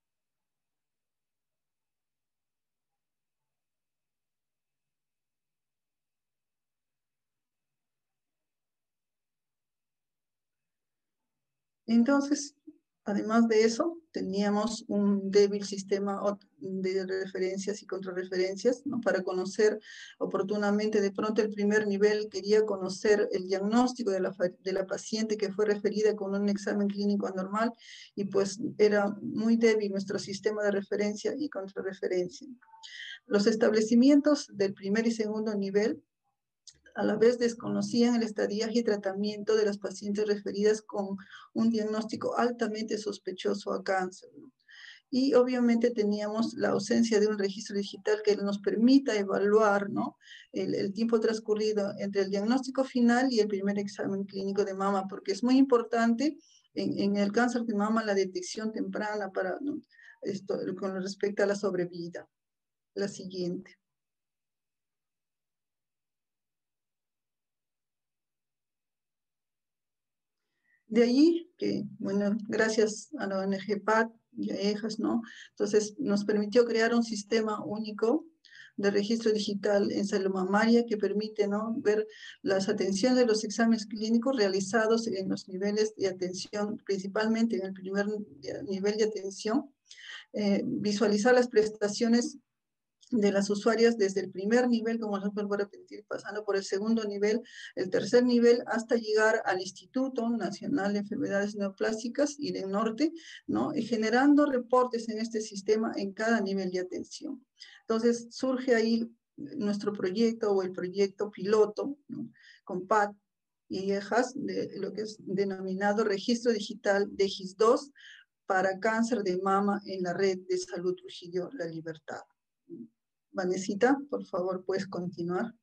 Entonces, además de eso, teníamos un débil sistema de referencias y contrarreferencias, ¿no?, para conocer oportunamente. De pronto el primer nivel quería conocer el diagnóstico de la paciente que fue referida con un examen clínico anormal, y pues era muy débil nuestro sistema de referencia y contrarreferencia. Los establecimientos del primer y segundo nivel a la vez desconocían el estadiaje y tratamiento de las pacientes referidas con un diagnóstico altamente sospechoso a cáncer, ¿no? Y obviamente teníamos la ausencia de un registro digital que nos permita evaluar, ¿no?, el tiempo transcurrido entre el diagnóstico final y el primer examen clínico de mama, porque es muy importante en el cáncer de mama la detección temprana para, ¿no?, esto con respecto a la sobrevida. La siguiente. De allí que, bueno, gracias a la ONG PAD y a EJAS, ¿no?, entonces nos permitió crear un sistema único de registro digital en salud mamaria que permite, ¿no?, ver las atenciones de los exámenes clínicos realizados en los niveles de atención, principalmente en el primer nivel de atención, visualizar las prestaciones de las usuarias desde el primer nivel, como les vuelvo a repetir, pasando por el segundo nivel, el tercer nivel, hasta llegar al Instituto Nacional de Enfermedades Neoplásicas y del Norte, ¿no?, y generando reportes en este sistema en cada nivel de atención. Entonces surge ahí nuestro proyecto, o el proyecto piloto, ¿no?, con PAD y EJAS, de lo que es denominado Registro Digital de GIS2 para cáncer de mama en la red de salud Trujillo La Libertad. Vanesita, por favor, puedes continuar.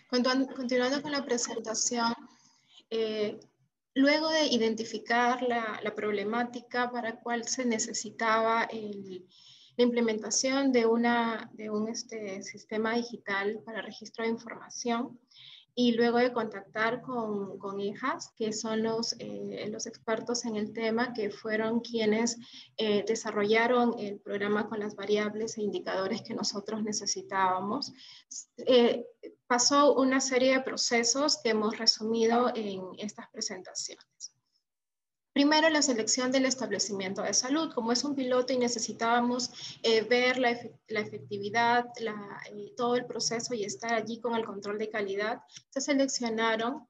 Continuando con la presentación, luego de identificar la problemática para cual se necesitaba la implementación de un sistema digital para registro de información, y luego de contactar con EJAS, que son los expertos en el tema, que fueron quienes desarrollaron el programa con las variables e indicadores que nosotros necesitábamos, pasó una serie de procesos que hemos resumido en estas presentaciones. Primero, la selección del establecimiento de salud. Como es un piloto y necesitábamos ver la efectividad, todo el proceso y estar allí con el control de calidad, se seleccionaron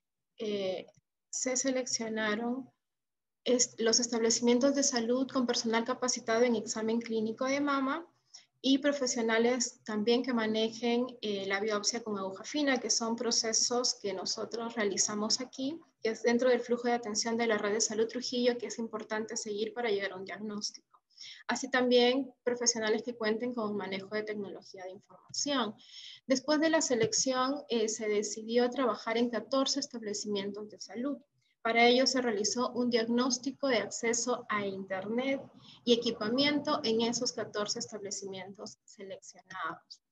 los establecimientos de salud con personal capacitado en examen clínico de mama y profesionales también que manejen la biopsia con aguja fina, que son procesos que nosotros realizamos aquí, que es dentro del flujo de atención de la red de salud Trujillo, que es importante seguir para llegar a un diagnóstico. Así también profesionales que cuenten con manejo de tecnología de información. Después de la selección, se decidió trabajar en 14 establecimientos de salud. Para ello se realizó un diagnóstico de acceso a Internet y equipamiento en esos 14 establecimientos seleccionados.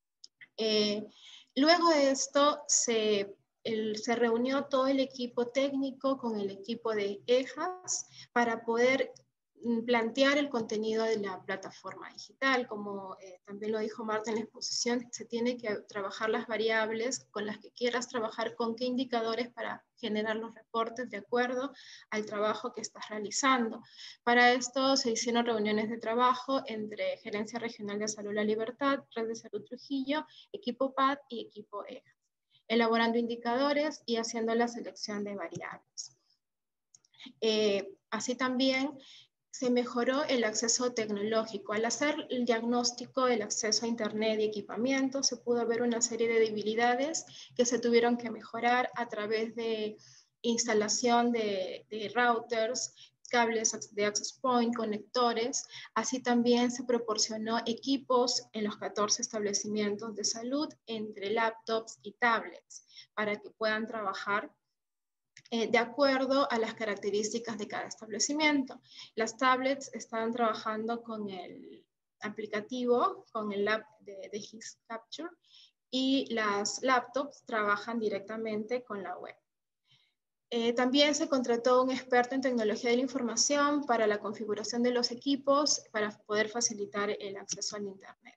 Luego de esto se reunió todo el equipo técnico con el equipo de EJAS para poder plantear el contenido de la plataforma digital. Como también lo dijo Marta en la exposición, se tiene que trabajar las variables con las que quieras trabajar, con qué indicadores para generar los reportes de acuerdo al trabajo que estás realizando. Para esto se hicieron reuniones de trabajo entre Gerencia Regional de Salud La Libertad, Red de Salud Trujillo, equipo PAD y equipo EJAS, elaborando indicadores y haciendo la selección de variables. Así también se mejoró el acceso tecnológico. Al hacer el diagnóstico del acceso a Internet y equipamiento, se pudo ver una serie de debilidades que se tuvieron que mejorar a través de instalación de routers, cables de access point, conectores. Así también se proporcionó equipos en los 14 establecimientos de salud entre laptops y tablets para que puedan trabajar de acuerdo a las características de cada establecimiento. Las tablets están trabajando con el aplicativo, con el app de His Capture, y las laptops trabajan directamente con la web. También se contrató un experto en tecnología de la información para la configuración de los equipos para poder facilitar el acceso al Internet.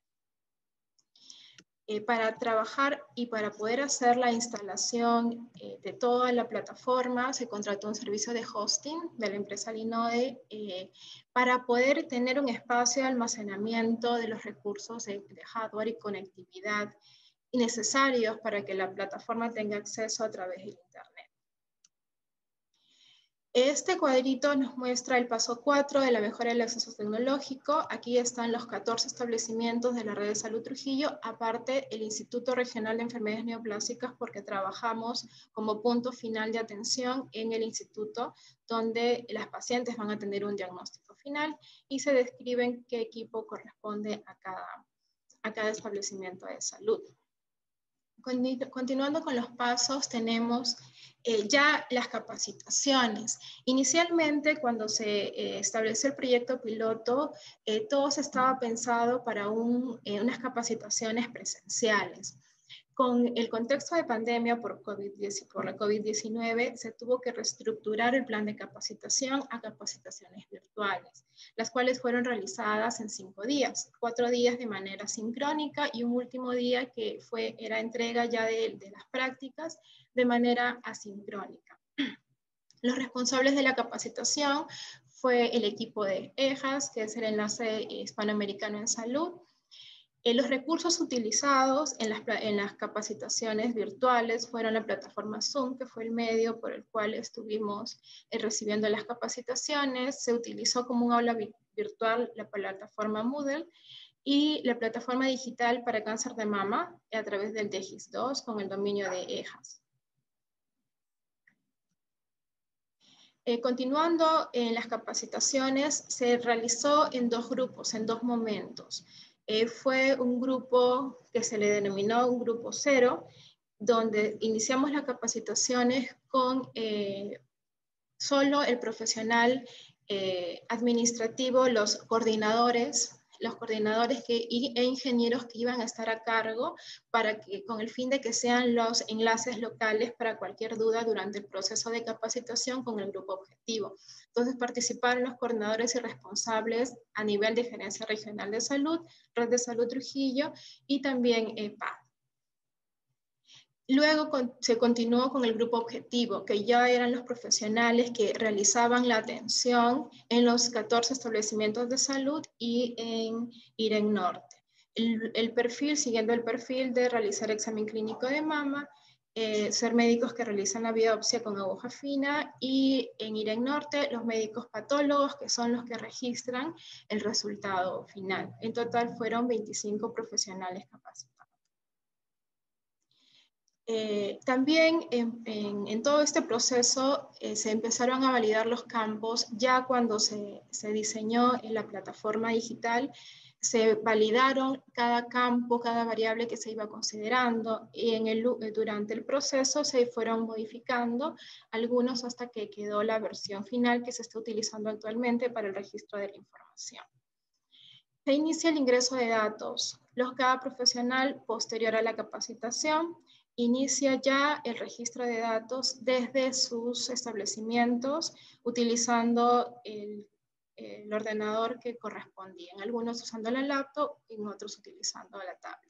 Para trabajar y para poder hacer la instalación de toda la plataforma, se contrató un servicio de hosting de la empresa Linode para poder tener un espacio de almacenamiento de los recursos de hardware y conectividad necesarios para que la plataforma tenga acceso a través del Internet. Este cuadrito nos muestra el paso 4 de la mejora del acceso tecnológico. Aquí están los 14 establecimientos de la red de salud Trujillo, aparte el Instituto Regional de Enfermedades Neoplásicas, porque trabajamos como punto final de atención en el instituto, donde las pacientes van a tener un diagnóstico final y se describen qué equipo corresponde a cada establecimiento de salud. Continuando con los pasos, tenemos ya las capacitaciones. Inicialmente, cuando se estableció el proyecto piloto, todo estaba pensado para unas capacitaciones presenciales. Con el contexto de pandemia por la COVID-19, se tuvo que reestructurar el plan de capacitación a capacitaciones virtuales, las cuales fueron realizadas en 5 días, 4 días de manera sincrónica y un último día que era entrega ya de las prácticas de manera asincrónica. Los responsables de la capacitación fue el equipo de EJAS, que es el Enlace Hispanoamericano en Salud. Los recursos utilizados en las capacitaciones virtuales fueron la plataforma Zoom, que fue el medio por el cual estuvimos recibiendo las capacitaciones. Se utilizó como un aula virtual la plataforma Moodle y la plataforma digital para cáncer de mama a través del DGIS2 con el dominio de EJAS. Continuando en las capacitaciones, se realizó en 2 grupos, en 2 momentos. Fue un grupo que se le denominó un grupo 0, donde iniciamos las capacitaciones con solo el profesional administrativo, los coordinadores e ingenieros que iban a estar a cargo para que, con el fin de que sean los enlaces locales para cualquier duda durante el proceso de capacitación con el grupo objetivo. Entonces participaron los coordinadores y responsables a nivel de Gerencia Regional de Salud, Red de Salud Trujillo y también PAD. Luego se continuó con el grupo objetivo, que ya eran los profesionales que realizaban la atención en los 14 establecimientos de salud y en IREN Norte. El perfil, siguiendo el perfil de realizar examen clínico de mama, ser médicos que realizan la biopsia con aguja fina, y en IREN Norte los médicos patólogos, que son los que registran el resultado final. En total fueron 25 profesionales capacitados. También en todo este proceso se empezaron a validar los campos. Ya cuando se diseñó en la plataforma digital, se validaron cada campo, cada variable que se iba considerando, y durante el proceso se fueron modificando algunos hasta que quedó la versión final que se está utilizando actualmente para el registro de la información. Se inicia el ingreso de datos. Cada profesional, posterior a la capacitación, inicia ya el registro de datos desde sus establecimientos utilizando el ordenador que correspondía. En algunos usando la laptop y en otros utilizando la tablet.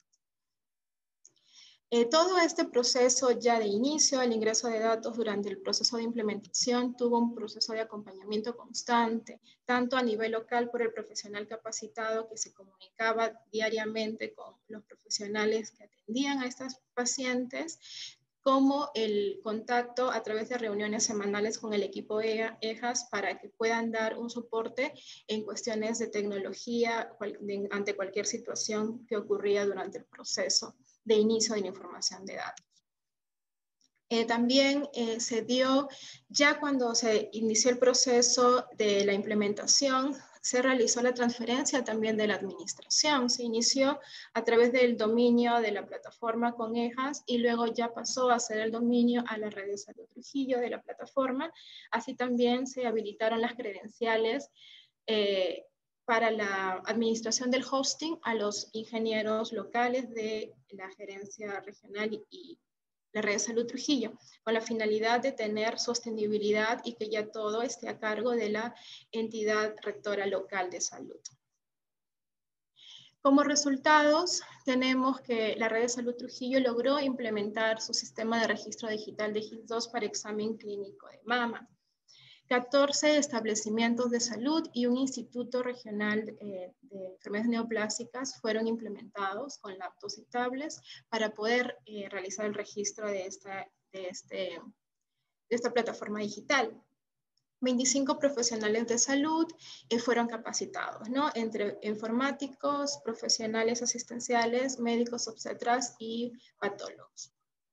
Todo este proceso ya de inicio, el ingreso de datos durante el proceso de implementación, tuvo un proceso de acompañamiento constante, tanto a nivel local por el profesional capacitado que se comunicaba diariamente con los profesionales que atendían a estas pacientes, como el contacto a través de reuniones semanales con el equipo EJAS para que puedan dar un soporte en cuestiones de tecnología ante cualquier situación que ocurría durante el proceso de inicio de la información de datos. También se dio, ya cuando se inició el proceso de la implementación, se realizó la transferencia también de la administración. Se inició a través del dominio de la plataforma con EJAS y luego ya pasó a ser el dominio a la red de Salud Trujillo de la plataforma. Así también se habilitaron las credenciales para la administración del hosting a los ingenieros locales de la gerencia regional y la red de Salud Trujillo, con la finalidad de tener sostenibilidad y que ya todo esté a cargo de la entidad rectora local de salud. Como resultados, tenemos que la red de Salud Trujillo logró implementar su sistema de registro digital de GIS2 para examen clínico de mama. 14 establecimientos de salud y un instituto regional de enfermedades neoplásicas fueron implementados con laptops y tablets para poder realizar el registro de esta plataforma digital. 25 profesionales de salud fueron capacitados, ¿no? Entre informáticos, profesionales asistenciales, médicos obstetras y patólogos.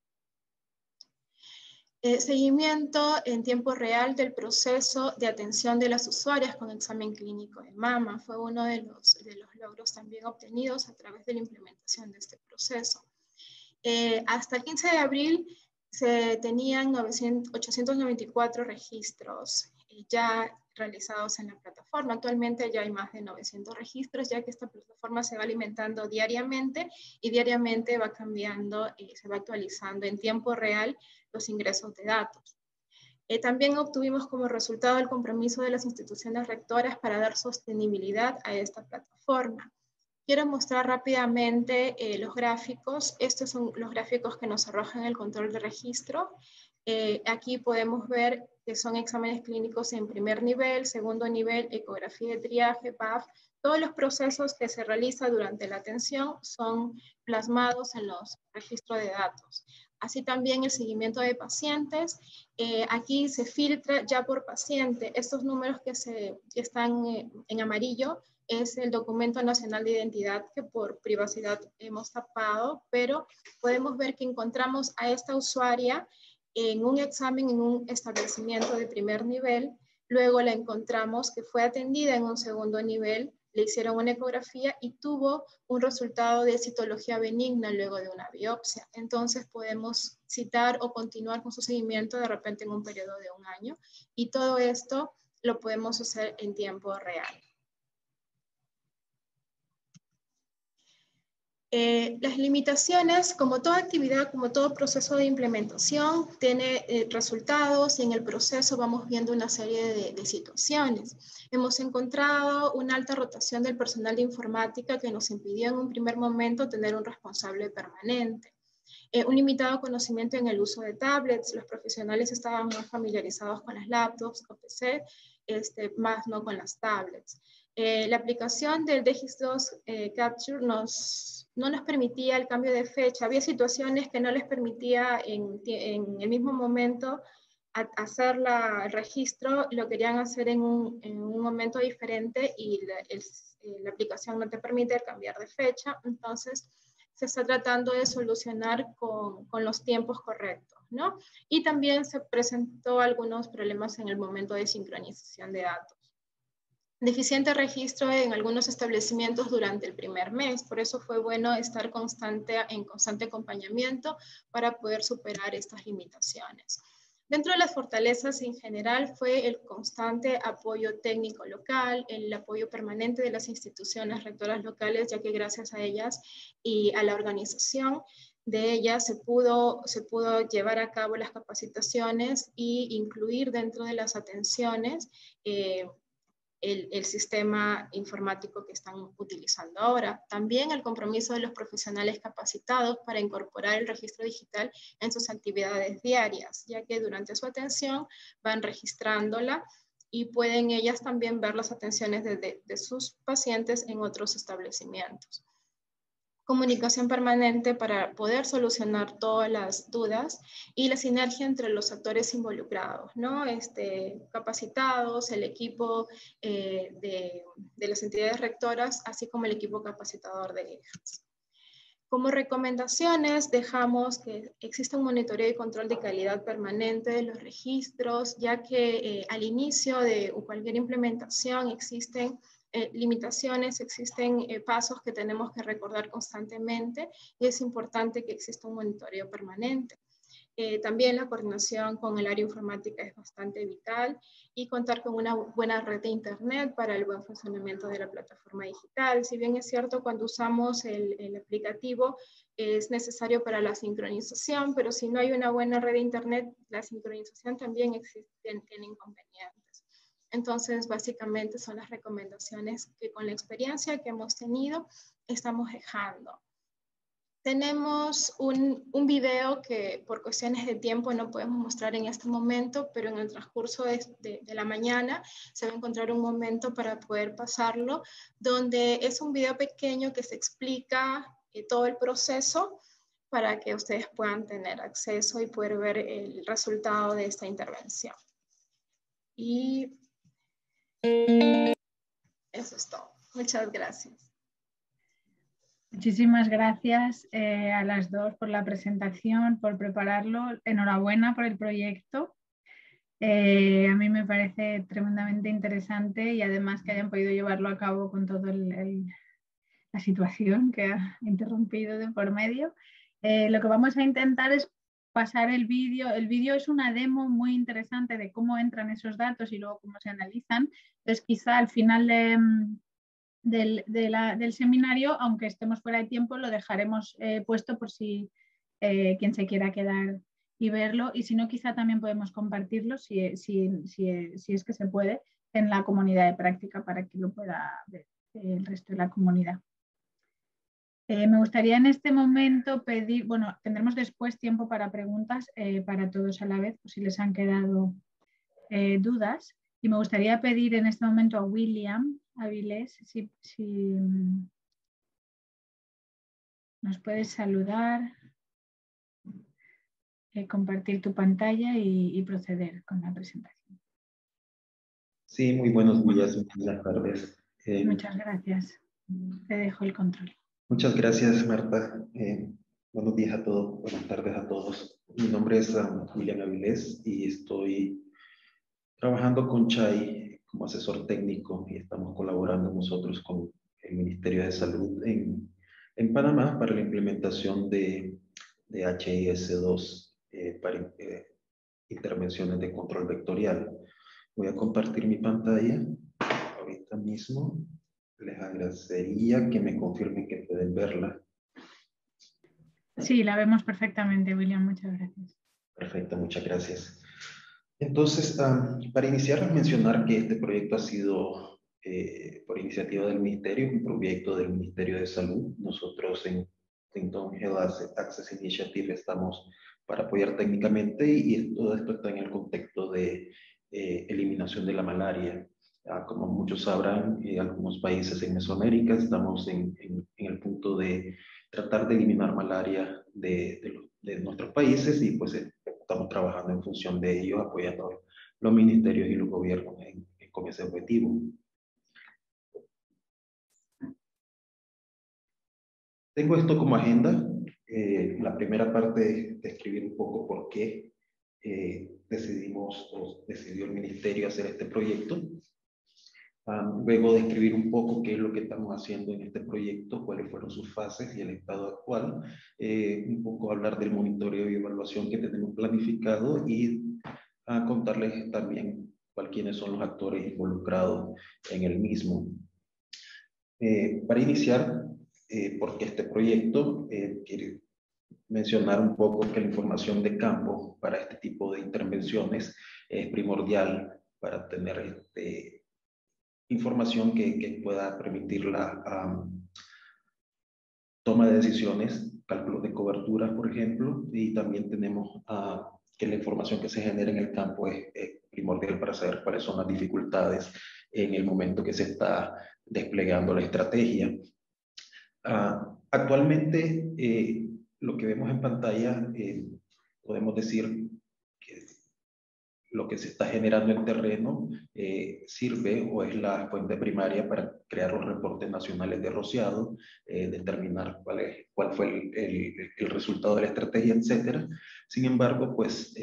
Seguimiento en tiempo real del proceso de atención de las usuarias con examen clínico de mama. Fue uno de los logros también obtenidos a través de la implementación de este proceso. Hasta el 15 de abril se tenían 894 registros ya realizados en la plataforma. Actualmente ya hay más de 900 registros, ya que esta plataforma se va alimentando diariamente y diariamente va cambiando y se va actualizando en tiempo real los ingresos de datos. También obtuvimos como resultado el compromiso de las instituciones rectoras para dar sostenibilidad a esta plataforma. Quiero mostrar rápidamente los gráficos. Estos son los gráficos que nos arrojan el control de registro. Aquí podemos ver que son exámenes clínicos en primer nivel, segundo nivel, ecografía de triaje, PAF. Todos los procesos que se realizan durante la atención son plasmados en los registros de datos. Así también el seguimiento de pacientes. Aquí se filtra ya por paciente. Estos números que están en amarillo es el documento nacional de identidad que por privacidad hemos tapado, pero podemos ver que encontramos a esta usuaria en un examen en un establecimiento de primer nivel, luego la encontramos que fue atendida en un segundo nivel le hicieron una ecografía y tuvo un resultado de citología benigna luego de una biopsia. Entonces podemos citar o continuar con su seguimiento de repente en un periodo de 1 año, y todo esto lo podemos hacer en tiempo real. Las limitaciones, como toda actividad, como todo proceso de implementación, tiene resultados, y en el proceso vamos viendo una serie de situaciones. Hemos encontrado una alta rotación del personal de informática que nos impidió en un primer momento tener un responsable permanente. Un limitado conocimiento en el uso de tablets. Los profesionales estaban más familiarizados con las laptops o PC, más no con las tablets. La aplicación del DGIS-2 Capture no nos permitía el cambio de fecha. Había situaciones que no les permitía en el mismo momento hacer el registro, lo querían hacer en un momento diferente, y la aplicación no te permite cambiar de fecha. Entonces se está tratando de solucionar con los tiempos correctos, ¿no? Y también se presentó algunos problemas en el momento de sincronización de datos. Deficiente registro en algunos establecimientos durante el primer mes. Por eso fue bueno estar en constante acompañamiento para poder superar estas limitaciones. Dentro de las fortalezas en general fue el constante apoyo técnico local, el apoyo permanente de las instituciones rectoras locales, ya que gracias a ellas y a la organización de ellas se pudo llevar a cabo las capacitaciones e incluir dentro de las atenciones el sistema informático que están utilizando ahora. También el compromiso de los profesionales capacitados para incorporar el registro digital en sus actividades diarias, ya que durante su atención van registrándola y pueden ellas también ver las atenciones de sus pacientes en otros establecimientos. Comunicación permanente para poder solucionar todas las dudas, y la sinergia entre los actores involucrados, ¿no? Capacitados, el equipo de las entidades rectoras, así como el equipo capacitador de ellas. Como recomendaciones, dejamos que exista un monitoreo y control de calidad permanente de los registros, ya que al inicio de cualquier implementación existen limitaciones, existen pasos que tenemos que recordar constantemente, y es importante que exista un monitoreo permanente. También la coordinación con el área informática es bastante vital, y contar con una buena red de internet para el buen funcionamiento de la plataforma digital. Si bien es cierto, cuando usamos el aplicativo es necesario para la sincronización, pero si no hay una buena red de internet, la sincronización también tiene inconvenientes. Entonces, básicamente son las recomendaciones que con la experiencia que hemos tenido estamos dejando. Tenemos un video que por cuestiones de tiempo no podemos mostrar en este momento, pero en el transcurso de la mañana se va a encontrar un momento para poder pasarlo, donde es un video pequeño que se explica todo el proceso para que ustedes puedan tener acceso y poder ver el resultado de esta intervención. Y eso es todo. Muchas gracias. Muchísimas gracias a las dos por la presentación, por prepararlo. Enhorabuena por el proyecto. A mí me parece tremendamente interesante, y además que hayan podido llevarlo a cabo con toda la situación que ha interrumpido de por medio. Lo que vamos a intentar es pasar el vídeo. El vídeo es una demo muy interesante de cómo entran esos datos y luego cómo se analizan. Entonces, quizá al final del seminario, aunque estemos fuera de tiempo, lo dejaremos puesto por si quien se quiera quedar y verlo, y si no, quizá también podemos compartirlo, si es que se puede, en la comunidad de práctica para que lo pueda ver el resto de la comunidad. Me gustaría en este momento pedir, bueno, tendremos después tiempo para preguntas para todos a la vez, por si les han quedado dudas. Y me gustaría pedir en este momento a William Avilés si nos puedes saludar, compartir tu pantalla y proceder con la presentación. Sí, muy buenos días, buenas tardes. Muchas gracias. Te dejo el control. Muchas gracias, Marta. Buenos días a todos, buenas tardes a todos. Mi nombre es William Avilés y estoy trabajando con CHAI como asesor técnico y estamos colaborando nosotros con el Ministerio de Salud en Panamá para la implementación de HIS2 para intervenciones de control vectorial. Voy a compartir mi pantalla ahorita mismo. Les agradecería que me confirmen que pueden verla. Sí, la vemos perfectamente, William. Muchas gracias. Perfecto, muchas gracias. Entonces, para iniciar, mencionar que este proyecto ha sido por iniciativa del Ministerio, un proyecto del Ministerio de Salud. Nosotros en Clinton Health Access Initiative estamos para apoyar técnicamente y todo esto está en el contexto de eliminación de la malaria. Como muchos sabrán, algunos países en Mesoamérica estamos en el punto de tratar de eliminar malaria de nuestros países y pues estamos trabajando en función de ello, apoyando los ministerios y los gobiernos con ese objetivo. Tengo esto como agenda. La primera parte es describir un poco por qué decidió el ministerio hacer este proyecto. Luego describir un poco qué es lo que estamos haciendo en este proyecto, cuáles fueron sus fases y el estado actual. Un poco hablar del monitoreo y evaluación que tenemos planificado y contarles también quiénes son los actores involucrados en el mismo. Para iniciar, porque este proyecto quiere mencionar un poco que la información de campo para este tipo de intervenciones es primordial para tener información que pueda permitir la toma de decisiones, cálculos de coberturas, por ejemplo, y también tenemos que la información que se genera en el campo es primordial para saber cuáles son las dificultades en el momento que se está desplegando la estrategia. Actualmente, lo que vemos en pantalla, podemos decir que lo que se está generando en terreno sirve o es la fuente primaria para crear los reportes nacionales de rociado, determinar cuál fue el resultado de la estrategia, etc. Sin embargo, pues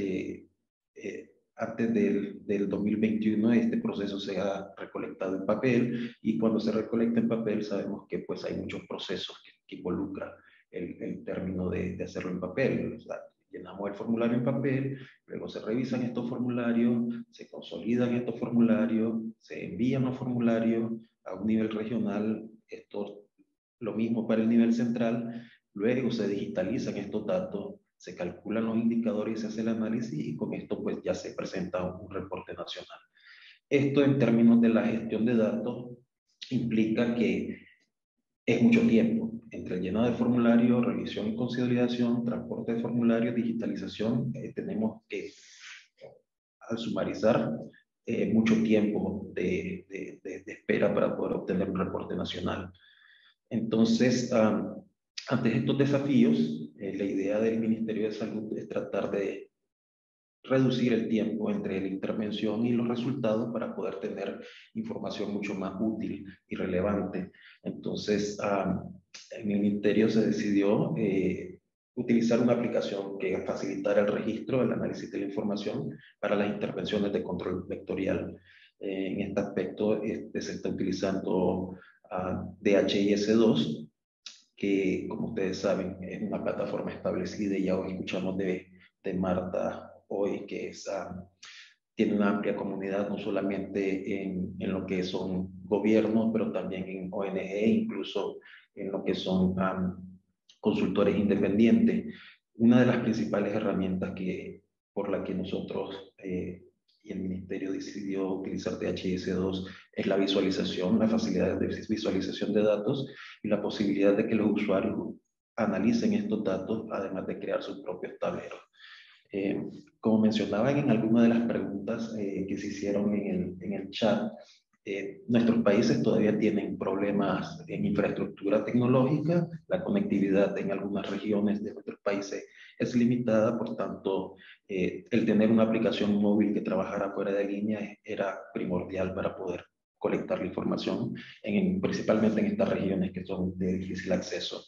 antes del 2021 este proceso se ha recolectado en papel y cuando se recolecta en papel sabemos que pues hay muchos procesos que involucran el término de hacerlo en papel. O sea, llenamos el formulario en papel, luego se revisan estos formularios, se consolidan estos formularios, se envían los formularios a un nivel regional, esto lo mismo para el nivel central, luego se digitalizan estos datos, se calculan los indicadores y se hace el análisis y con esto pues ya se presenta un reporte nacional. Esto en términos de la gestión de datos implica que es mucho tiempo entre el llenado de formulario, revisión y consolidación, transporte de formulario, digitalización. Tenemos que, al sumarizar, mucho tiempo de espera para poder obtener un reporte nacional. Entonces, ante estos desafíos, la idea del Ministerio de Salud es tratar de reducir el tiempo entre la intervención y los resultados para poder tener información mucho más útil y relevante. Entonces, en el Ministerio se decidió utilizar una aplicación que facilitara el registro, el análisis de la información para las intervenciones de control vectorial. En este aspecto se está utilizando DHIS2, que como ustedes saben es una plataforma establecida y ya hoy escuchamos de Marta hoy, que tiene una amplia comunidad, no solamente en lo que son gobiernos, pero también en ONG, incluso en lo que son consultores independientes. Una de las principales herramientas por la que nosotros y el Ministerio decidió utilizar DHIS2 es la visualización, la facilidad de visualización de datos y la posibilidad de que los usuarios analicen estos datos, además de crear sus propios tableros. Como mencionaban en algunas de las preguntas que se hicieron en el chat, nuestros países todavía tienen problemas en infraestructura tecnológica, la conectividad en algunas regiones de nuestros países es limitada, por tanto, el tener una aplicación móvil que trabajara fuera de línea era primordial para poder colectar la información, principalmente en estas regiones que son de difícil acceso.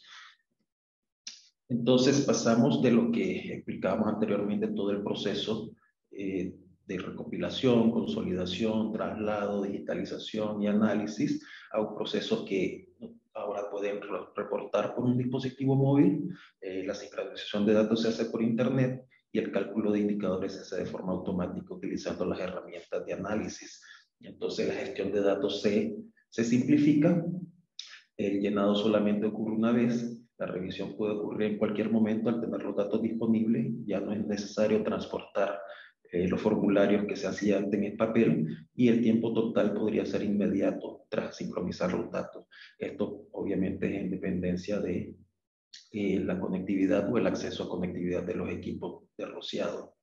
Entonces pasamos de lo que explicábamos anteriormente, todo el proceso de recopilación, consolidación, traslado, digitalización y análisis a un proceso que ahora pueden reportar por un dispositivo móvil, la sincronización de datos se hace por internet y el cálculo de indicadores se hace de forma automática utilizando las herramientas de análisis. Entonces la gestión de datos se simplifica, el llenado solamente ocurre una vez, la revisión puede ocurrir en cualquier momento al tener los datos disponibles, ya no es necesario transportar los formularios que se hacían en el papel y el tiempo total podría ser inmediato tras sincronizar los datos. Esto obviamente es en dependencia de la conectividad o el acceso a conectividad de los equipos de rociado.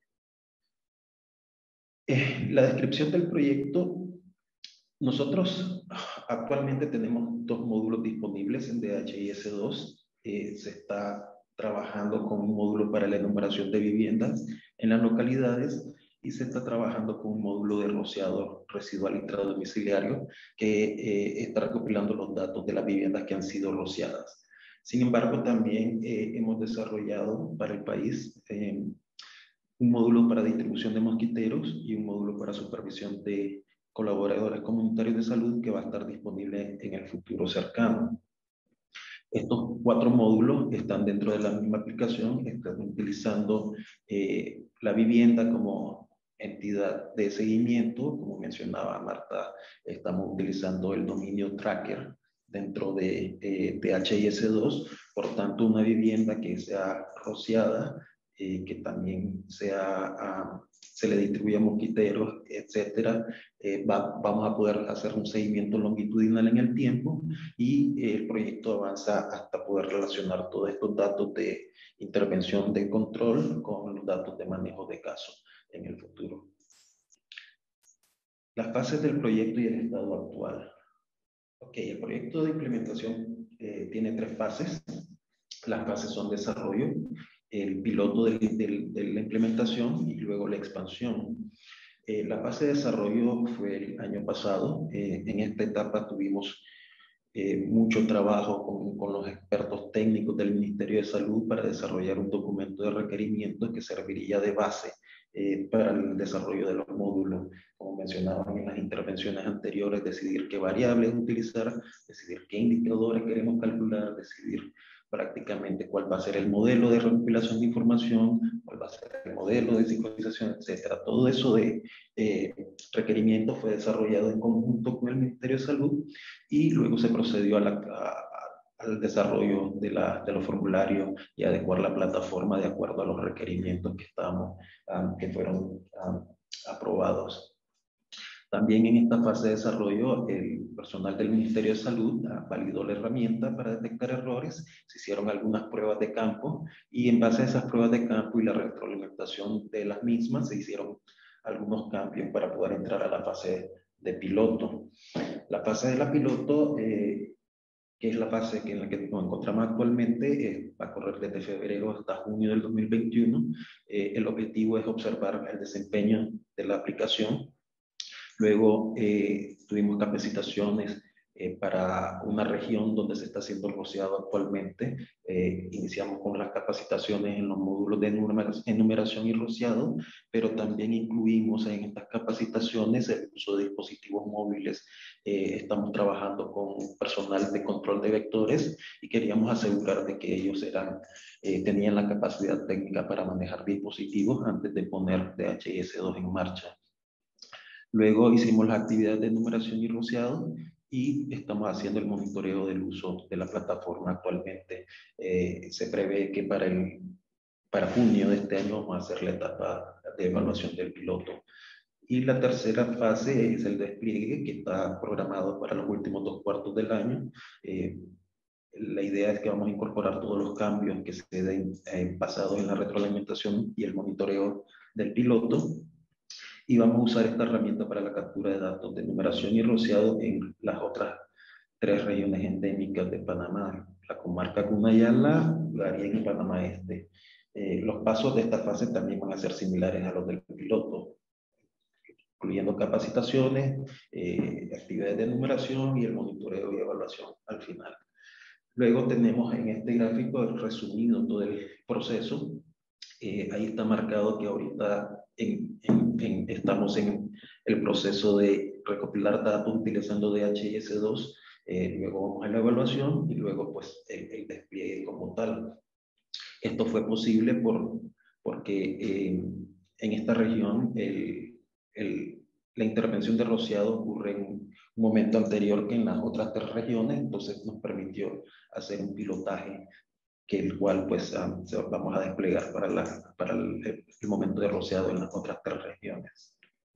La descripción del proyecto. Nosotros actualmente tenemos 2 módulos disponibles en DHIS2. Se está trabajando con un módulo para la enumeración de viviendas en las localidades y se está trabajando con un módulo de rociado residual intradomiciliario que está recopilando los datos de las viviendas que han sido rociadas. Sin embargo, también hemos desarrollado para el país un módulo para distribución de mosquiteros y un módulo para supervisión de colaboradores comunitarios de salud que va a estar disponible en el futuro cercano. Estos 4 módulos están dentro de la misma aplicación, están utilizando la vivienda como entidad de seguimiento. Como mencionaba Marta, estamos utilizando el dominio tracker dentro de DHIS2, por tanto una vivienda que sea rociada, que también se le distribuya mosquiteros, etcétera, vamos a poder hacer un seguimiento longitudinal en el tiempo y el proyecto avanza hasta poder relacionar todos estos datos de intervención de control con los datos de manejo de casos en el futuro. Las fases del proyecto y el estado actual. Ok, el proyecto de implementación tiene 3 fases. Las fases son desarrollo, el piloto de la implementación y luego la expansión. La fase de desarrollo fue el año pasado. En esta etapa tuvimos mucho trabajo con los expertos técnicos del Ministerio de Salud para desarrollar un documento de requerimientos que serviría de base para el desarrollo de los módulos. Como mencionaban en las intervenciones anteriores, decidir qué variables utilizar, decidir qué indicadores queremos calcular, decidir prácticamente cuál va a ser el modelo de recopilación de información, cuál va a ser el modelo de sincronización, etcétera. Todo eso de requerimientos fue desarrollado en conjunto con el Ministerio de Salud y luego se procedió al desarrollo de los formularios y adecuar la plataforma de acuerdo a los requerimientos que fueron aprobados. También en esta fase de desarrollo, el personal del Ministerio de Salud validó la herramienta para detectar errores, se hicieron algunas pruebas de campo y en base a esas pruebas de campo y la retroalimentación de las mismas se hicieron algunos cambios para poder entrar a la fase de piloto. La fase de la piloto, que es la fase en la que nos encontramos actualmente, va a correr desde febrero hasta junio del 2021. El objetivo es observar el desempeño de la aplicación. Luego tuvimos capacitaciones para una región donde se está haciendo el rociado actualmente. Iniciamos con las capacitaciones en los módulos de enumeración y rociado, pero también incluimos en estas capacitaciones el uso de dispositivos móviles. Estamos trabajando con personal de control de vectores y queríamos asegurar de que ellos tenían la capacidad técnica para manejar dispositivos antes de poner DHIS2 en marcha. Luego hicimos las actividades de enumeración y rociado y estamos haciendo el monitoreo del uso de la plataforma actualmente. Se prevé que para junio de este año vamos a hacer la etapa de evaluación del piloto. Y la tercera fase es el despliegue, que está programado para los últimos 2 cuartos del año. La idea es que vamos a incorporar todos los cambios que se den basados en la retroalimentación y el monitoreo del piloto. Y vamos a usar esta herramienta para la captura de datos de enumeración y rociado en las otras 3 regiones endémicas de Panamá, la comarca Cunayala, Darién y Panamá Este. Los pasos de esta fase también van a ser similares a los del piloto, incluyendo capacitaciones, actividades de enumeración y el monitoreo y evaluación al final. Luego tenemos en este gráfico el resumido todo el proceso. Ahí está marcado que ahorita estamos en el proceso de recopilar datos utilizando DHIS2, luego vamos a la evaluación y luego pues el despliegue como tal. Esto fue posible porque en esta región la intervención de rociado ocurre en un momento anterior que en las otras 3 regiones, entonces nos permitió hacer un pilotaje que el cual pues vamos a desplegar para el momento de rociado en las otras 3 regiones.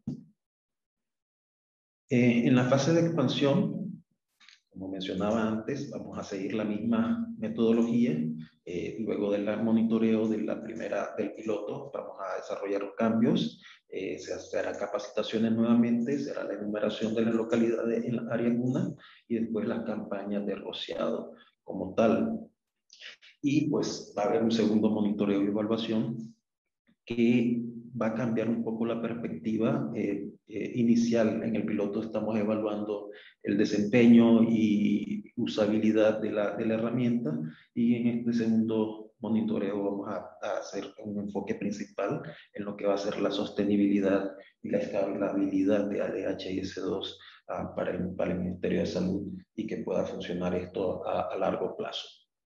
En la fase de expansión, como mencionaba antes, vamos a seguir la misma metodología. Luego del monitoreo del piloto, vamos a desarrollar los cambios. Se hará capacitaciones nuevamente, se hará la enumeración de las localidades en la área cuna y después las campañas de rociado como tal. Y pues va a haber un segundo monitoreo y evaluación que va a cambiar un poco la perspectiva inicial. En el piloto estamos evaluando el desempeño y usabilidad de la herramienta, y en este segundo monitoreo vamos a hacer un enfoque principal en lo que va a ser la sostenibilidad y la escalabilidad de DHIS2 para el Ministerio de Salud, y que pueda funcionar esto a largo plazo.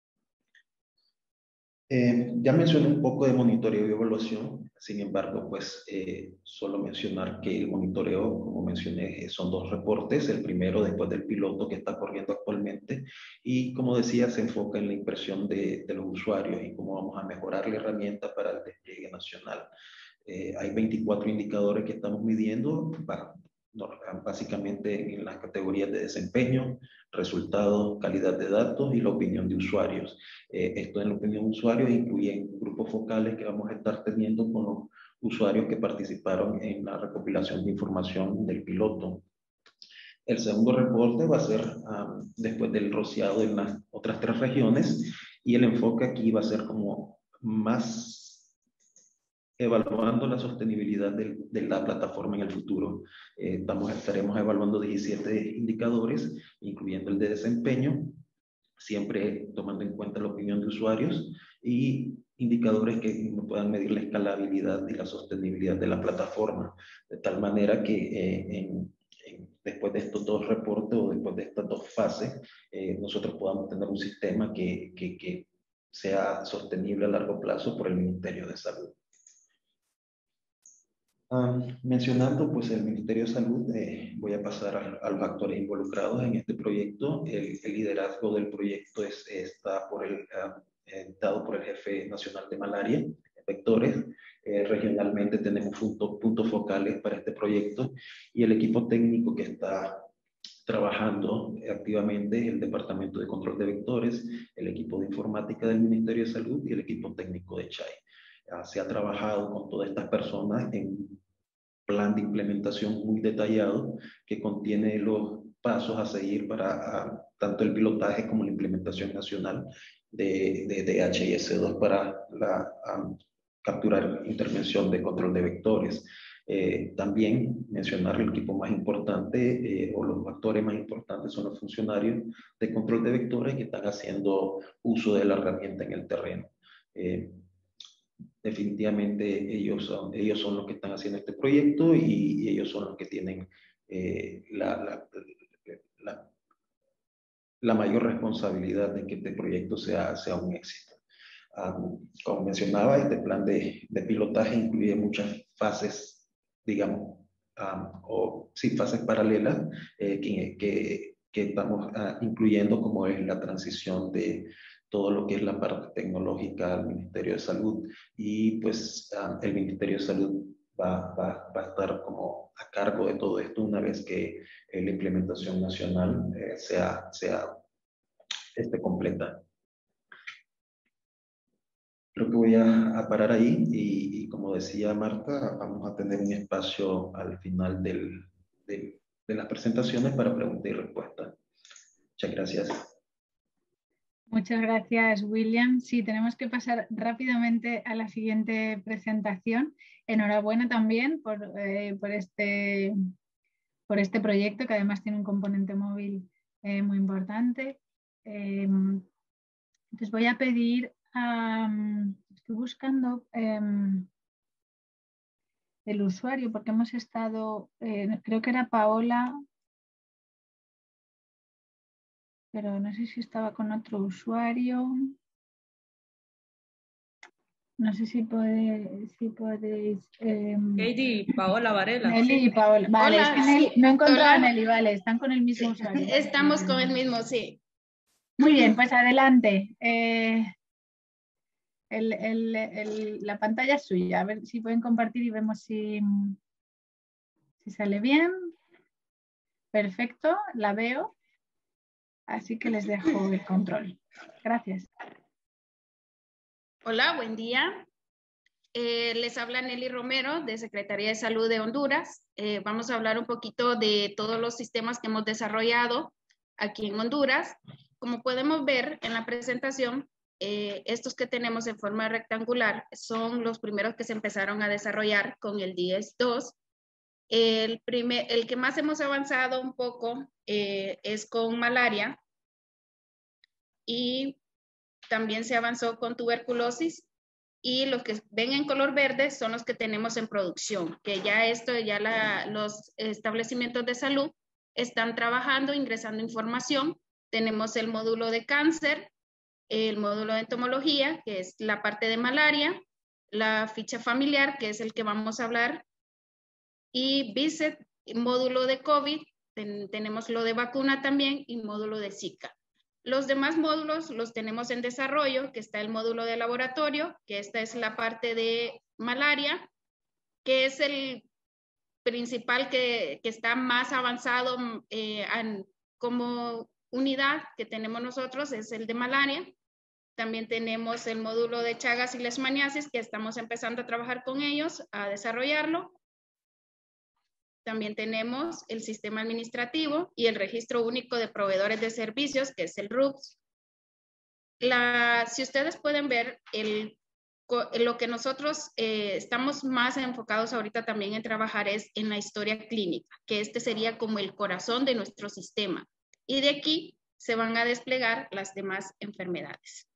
Ya mencioné un poco de monitoreo y evaluación, sin embargo, pues solo mencionar que el monitoreo, como mencioné, son 2 reportes. El primero después del piloto que está corriendo actualmente, y como decía, se enfoca en la impresión de los usuarios y cómo vamos a mejorar la herramienta para el despliegue nacional. Hay 24 indicadores que estamos midiendo, básicamente en las categorías de desempeño, resultados, calidad de datos y la opinión de usuarios. Esto en la opinión de usuarios incluye grupos focales que vamos a estar teniendo con los usuarios que participaron en la recopilación de información del piloto. El segundo reporte va a ser después del rociado en las otras 3 regiones, y el enfoque aquí va a ser como más evaluando la sostenibilidad de la plataforma en el futuro. Estaremos evaluando 17 indicadores, incluyendo el de desempeño, siempre tomando en cuenta la opinión de usuarios, y indicadores que puedan medir la escalabilidad y la sostenibilidad de la plataforma, de tal manera que después de estos 2 reportes o después de estas 2 fases, nosotros podamos tener un sistema que sea sostenible a largo plazo por el Ministerio de Salud. Mencionando pues el Ministerio de Salud, voy a pasar a los actores involucrados en este proyecto. El liderazgo del proyecto está dado por el jefe nacional de malaria, vectores. Regionalmente tenemos puntos focales para este proyecto, y el equipo técnico que está trabajando activamente es el Departamento de Control de Vectores, el equipo de informática del Ministerio de Salud y el equipo técnico de CHAI. Se ha trabajado con todas estas personas en un plan de implementación muy detallado que contiene los pasos a seguir para tanto el pilotaje como la implementación nacional de DHIS2 para capturar intervención de control de vectores. También mencionar el equipo más importante o los actores más importantes son los funcionarios de control de vectores que están haciendo uso de la herramienta en el terreno. Definitivamente ellos son los que están haciendo este proyecto, y ellos son los que tienen la mayor responsabilidad de que este proyecto sea un éxito. Como mencionaba, este plan de pilotaje incluye muchas fases, digamos, fases paralelas que estamos incluyendo, como es la transición de todo lo que es la parte tecnológica al Ministerio de Salud, y pues el Ministerio de Salud va a estar como a cargo de todo esto una vez que la implementación nacional esté completa. Creo que voy a parar ahí, y como decía Marta, vamos a tener un espacio al final de las presentaciones para preguntas y respuestas. Muchas gracias. Muchas gracias, William. Sí, tenemos que pasar rápidamente a la siguiente presentación. Enhorabuena también por este proyecto, que además tiene un componente móvil muy importante. Entonces voy a pedir a... Estoy buscando el usuario porque hemos estado, creo que era Paola, pero no sé si estaba con otro usuario. No sé si podéis... Katie, Paola Varela. Nelly y Paola. Vale, Hola, es que Nelly, sí. no he encontrado a Hola. Nelly, vale, están con el mismo usuario. Estamos con el mismo, sí. Muy bien, pues adelante. La pantalla es suya, a ver si pueden compartir y vemos si sale bien. Perfecto, la veo. Así que les dejo el control. Gracias. Hola, buen día. Les habla Nelly Romero de Secretaría de Salud de Honduras. Vamos a hablar un poquito de todos los sistemas que hemos desarrollado aquí en Honduras. Como podemos ver en la presentación, estos que tenemos en forma rectangular son los primeros que se empezaron a desarrollar con el DS2. El que más hemos avanzado un poco es con malaria y también se avanzó con tuberculosis. Y los que ven en color verde son los que tenemos en producción, que los establecimientos de salud están trabajando, ingresando información. Tenemos el módulo de cáncer, el módulo de entomología, que es la parte de malaria, la ficha familiar, que es el que vamos a hablar, y BICET, módulo de COVID, tenemos lo de vacuna también y módulo de Zika. Los demás módulos los tenemos en desarrollo, que está el módulo de laboratorio, que esta es la parte de malaria, que es el principal que está más avanzado como unidad que tenemos nosotros, es el de malaria. También tenemos el módulo de Chagas y Leishmaniasis, que estamos empezando a trabajar con ellos, a desarrollarlo. También tenemos el sistema administrativo y el registro único de proveedores de servicios, que es el RUCS. Si ustedes pueden ver, lo que nosotros estamos más enfocados ahorita también en trabajar es en la historia clínica, que este sería como el corazón de nuestro sistema. Y de aquí se van a desplegar las demás enfermedades.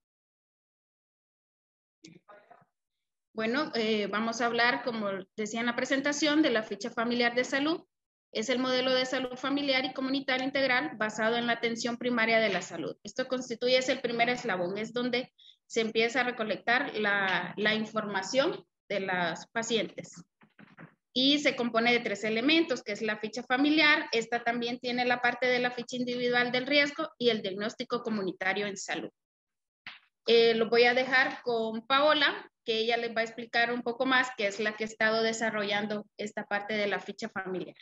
Bueno, vamos a hablar, como decía en la presentación, de la ficha familiar de salud. Es el modelo de salud familiar y comunitaria integral basado en la atención primaria de la salud. Esto constituye el primer eslabón, es donde se empieza a recolectar la información de los pacientes. Y se compone de 3 elementos, que es la ficha familiar. Esta también tiene la parte de la ficha individual del riesgo y el diagnóstico comunitario en salud. Lo voy a dejar con Paola, que ella les va a explicar un poco más, que es la que ha estado desarrollando esta parte de la ficha familiar.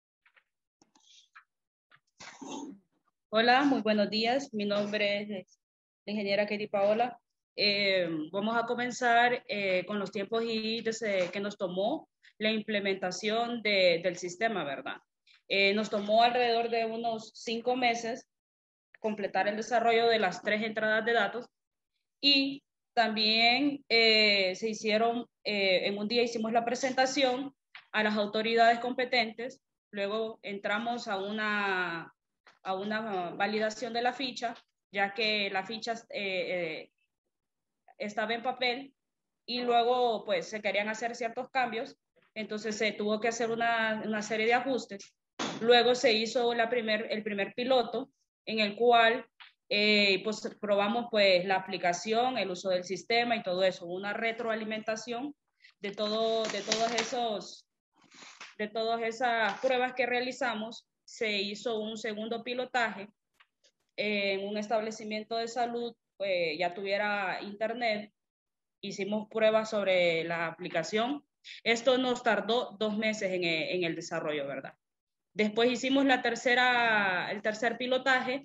Hola, muy buenos días. Mi nombre es la ingeniera Katie Paola. Vamos a comenzar con los tiempos que nos tomó la implementación del sistema, ¿verdad? Nos tomó alrededor de unos 5 meses completar el desarrollo de las 3 entradas de datos. Y también se hicieron, en un día hicimos la presentación a las autoridades competentes, luego entramos a una validación de la ficha, ya que la ficha estaba en papel y luego pues se querían hacer ciertos cambios, entonces se tuvo que hacer una serie de ajustes. Luego se hizo el primer piloto en el cual pues probamos pues la aplicación, el uso del sistema y todo eso, una retroalimentación de todas esas pruebas que realizamos. Se hizo un segundo pilotaje en un establecimiento de salud, ya tuviera internet, hicimos pruebas sobre la aplicación. Esto nos tardó 2 meses en el desarrollo, ¿verdad? Después hicimos el tercer pilotaje,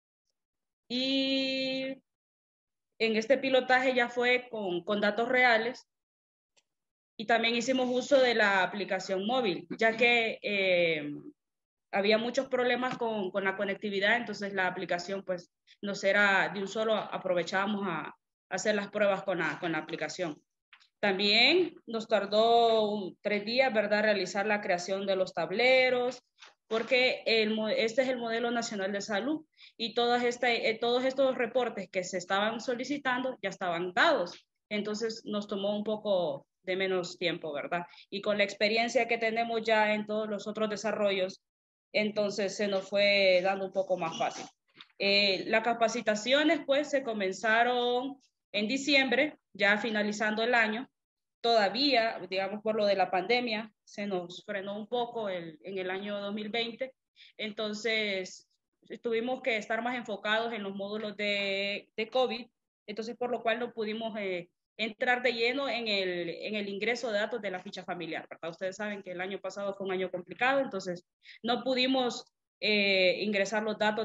y en este pilotaje ya fue con datos reales, y también hicimos uso de la aplicación móvil, ya que había muchos problemas con la conectividad, entonces la aplicación pues nos era de un solo, aprovechábamos a hacer las pruebas con la aplicación. También nos tardó 3 días, ¿verdad?, realizar la creación de los tableros, porque este es el modelo nacional de salud y todos estos reportes que se estaban solicitando ya estaban dados. entonces nos tomó un poco de menos tiempo, ¿verdad? Y con la experiencia que tenemos ya en todos los otros desarrollos, entonces se nos fue dando un poco más fácil. Las capacitaciones pues se comenzaron en diciembre, ya finalizando el año. Todavía, digamos, por lo de la pandemia, se nos frenó un poco en el año 2020. Entonces, tuvimos que estar más enfocados en los módulos de COVID. Entonces, por lo cual no pudimos entrar de lleno en el ingreso de datos de la ficha familiar, ¿verdad? Ustedes saben que el año pasado fue un año complicado, entonces no pudimos ingresar los datos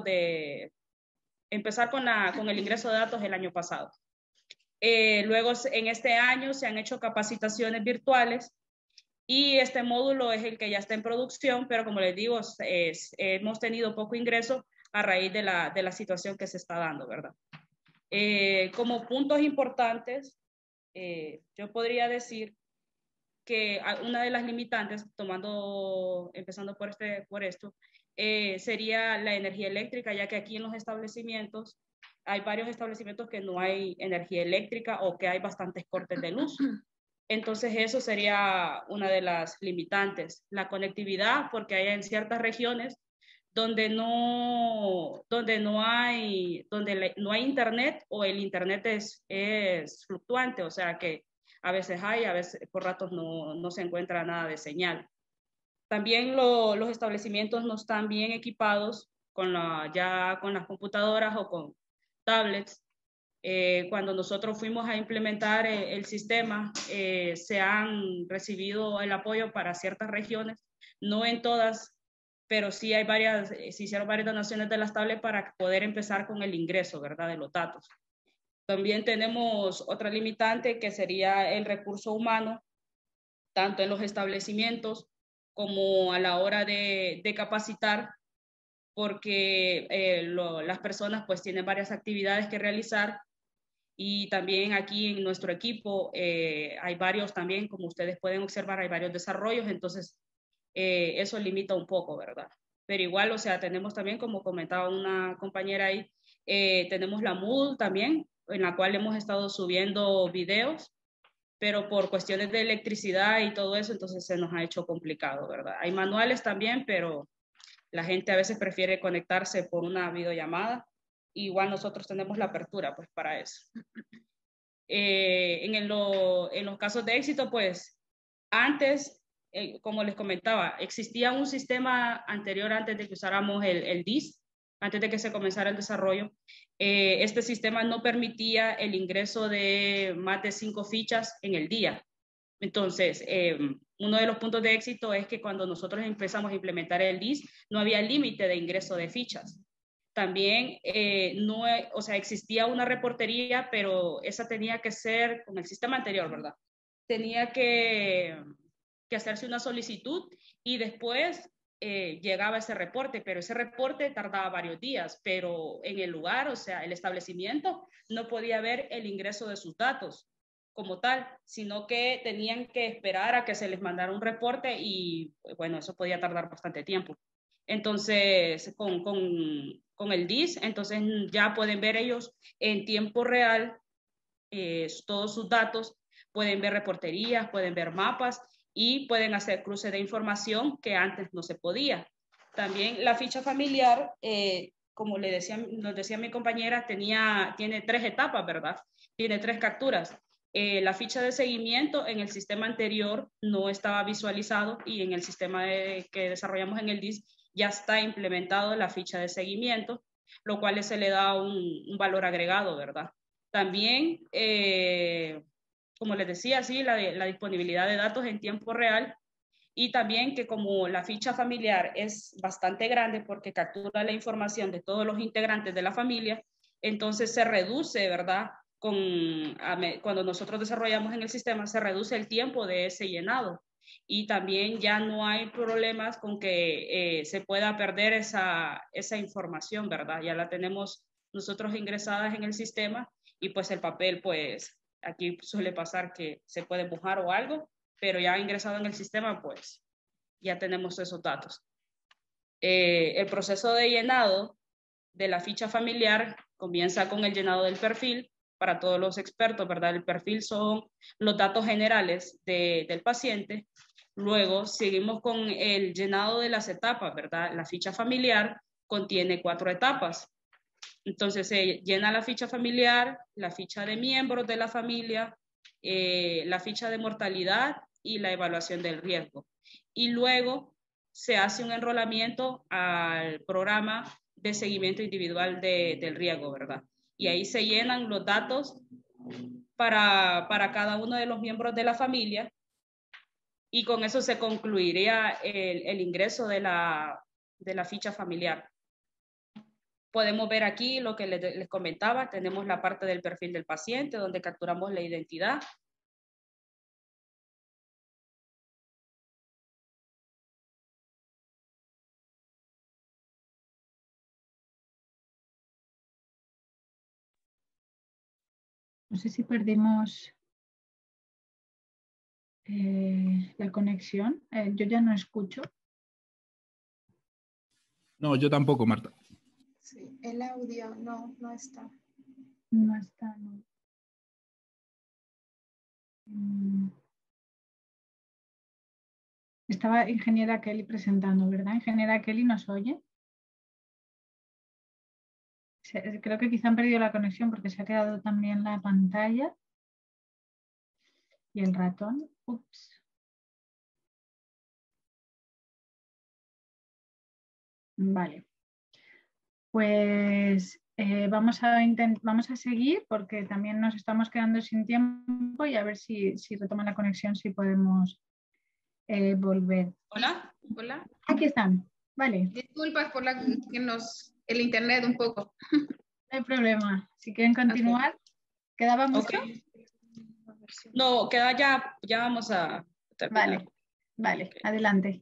empezar con el ingreso de datos el año pasado. Luego, en este año se han hecho capacitaciones virtuales y este módulo es el que ya está en producción, pero como les digo, hemos tenido poco ingreso a raíz de la situación que se está dando, ¿verdad? Como puntos importantes, yo podría decir que una de las limitantes, empezando por esto, sería la energía eléctrica, ya que aquí en los establecimientos hay varios establecimientos que no hay energía eléctrica o que hay bastantes cortes de luz. Entonces eso sería una de las limitantes. La conectividad, porque hay en ciertas regiones donde no hay internet o el internet es fluctuante, o sea que a veces hay, a veces por ratos no se encuentra nada de señal. También los establecimientos no están bien equipados ya con las computadoras o con tablets. Cuando nosotros fuimos a implementar el sistema, se han recibido el apoyo para ciertas regiones, no en todas, pero sí se hicieron varias donaciones de las tablets para poder empezar con el ingreso, ¿verdad?, de los datos. También tenemos otra limitante que sería el recurso humano, tanto en los establecimientos como a la hora de capacitar, porque las personas pues tienen varias actividades que realizar y también aquí en nuestro equipo hay varios también, como ustedes pueden observar, hay varios desarrollos, entonces eso limita un poco, ¿verdad? Pero igual, o sea, tenemos también, como comentaba una compañera ahí, tenemos la Moodle también, en la cual hemos estado subiendo videos, pero por cuestiones de electricidad y todo eso, entonces se nos ha hecho complicado, ¿verdad? Hay manuales también, pero la gente a veces prefiere conectarse por una videollamada. Igual nosotros tenemos la apertura, pues, para eso. En los casos de éxito, pues, antes, como les comentaba, existía un sistema anterior antes de que usáramos el DIS, antes de que se comenzara el desarrollo. Este sistema no permitía el ingreso de más de 5 fichas en el día. Entonces, uno de los puntos de éxito es que cuando nosotros empezamos a implementar el DIS, no había límite de ingreso de fichas. También o sea, existía una reportería, pero esa tenía que ser con el sistema anterior, ¿verdad? Tenía que hacerse una solicitud y después llegaba ese reporte, pero ese reporte tardaba varios días, pero en el lugar, o sea, el establecimiento no podía ver el ingreso de sus datos como tal, sino que tenían que esperar a que se les mandara un reporte y bueno, eso podía tardar bastante tiempo. Entonces, con el DIS, entonces ya pueden ver ellos en tiempo real todos sus datos, pueden ver reporterías, pueden ver mapas y pueden hacer cruce de información que antes no se podía. También la ficha familiar, como nos decía mi compañera, tiene 3 etapas, ¿verdad? Tiene 3 capturas. La ficha de seguimiento en el sistema anterior no estaba visualizado y en el sistema que desarrollamos en el DIS ya está implementado la ficha de seguimiento, lo cual se le da un valor agregado, ¿verdad? También, como les decía, sí, la disponibilidad de datos en tiempo real y también que como la ficha familiar es bastante grande porque captura la información de todos los integrantes de la familia, entonces se reduce, ¿verdad? Cuando nosotros desarrollamos en el sistema, se reduce el tiempo de ese llenado y también ya no hay problemas con que se pueda perder esa información, ¿verdad? Ya la tenemos nosotros ingresadas en el sistema y pues el papel, pues aquí suele pasar que se puede mojar o algo, pero ya ingresado en el sistema, pues ya tenemos esos datos. El proceso de llenado de la ficha familiar comienza con el llenado del perfil, para todos los expertos, ¿verdad? El perfil son los datos generales del paciente. Luego seguimos con el llenado de las etapas, ¿verdad? La ficha familiar contiene 4 etapas. Entonces se llena la ficha familiar, la ficha de miembros de la familia, la ficha de mortalidad y la evaluación del riesgo. Y luego se hace un enrolamiento al programa de seguimiento individual del riesgo, ¿verdad? Y ahí se llenan los datos para cada uno de los miembros de la familia, y con eso se concluiría el ingreso de la ficha familiar. Podemos ver aquí lo que les comentaba, tenemos la parte del perfil del paciente, donde capturamos la identidad. No sé si perdimos la conexión. Yo ya no escucho. No, yo tampoco, Marta. Sí, el audio no está. No está, no. Estaba ingeniera Kelly presentando, ¿verdad? Ingeniera Kelly, ¿nos oye? Creo que quizá han perdido la conexión porque se ha quedado también la pantalla y el ratón. Ups. Vale. Pues vamos a seguir porque también nos estamos quedando sin tiempo y a ver si retoman la conexión, si podemos volver. Hola, hola. Aquí están, vale. Disculpas por el internet un poco. No hay problema. Si quieren continuar, okay. ¿Quedaba mucho? Okay. No, queda ya vamos a terminar. Vale, Okay. Adelante.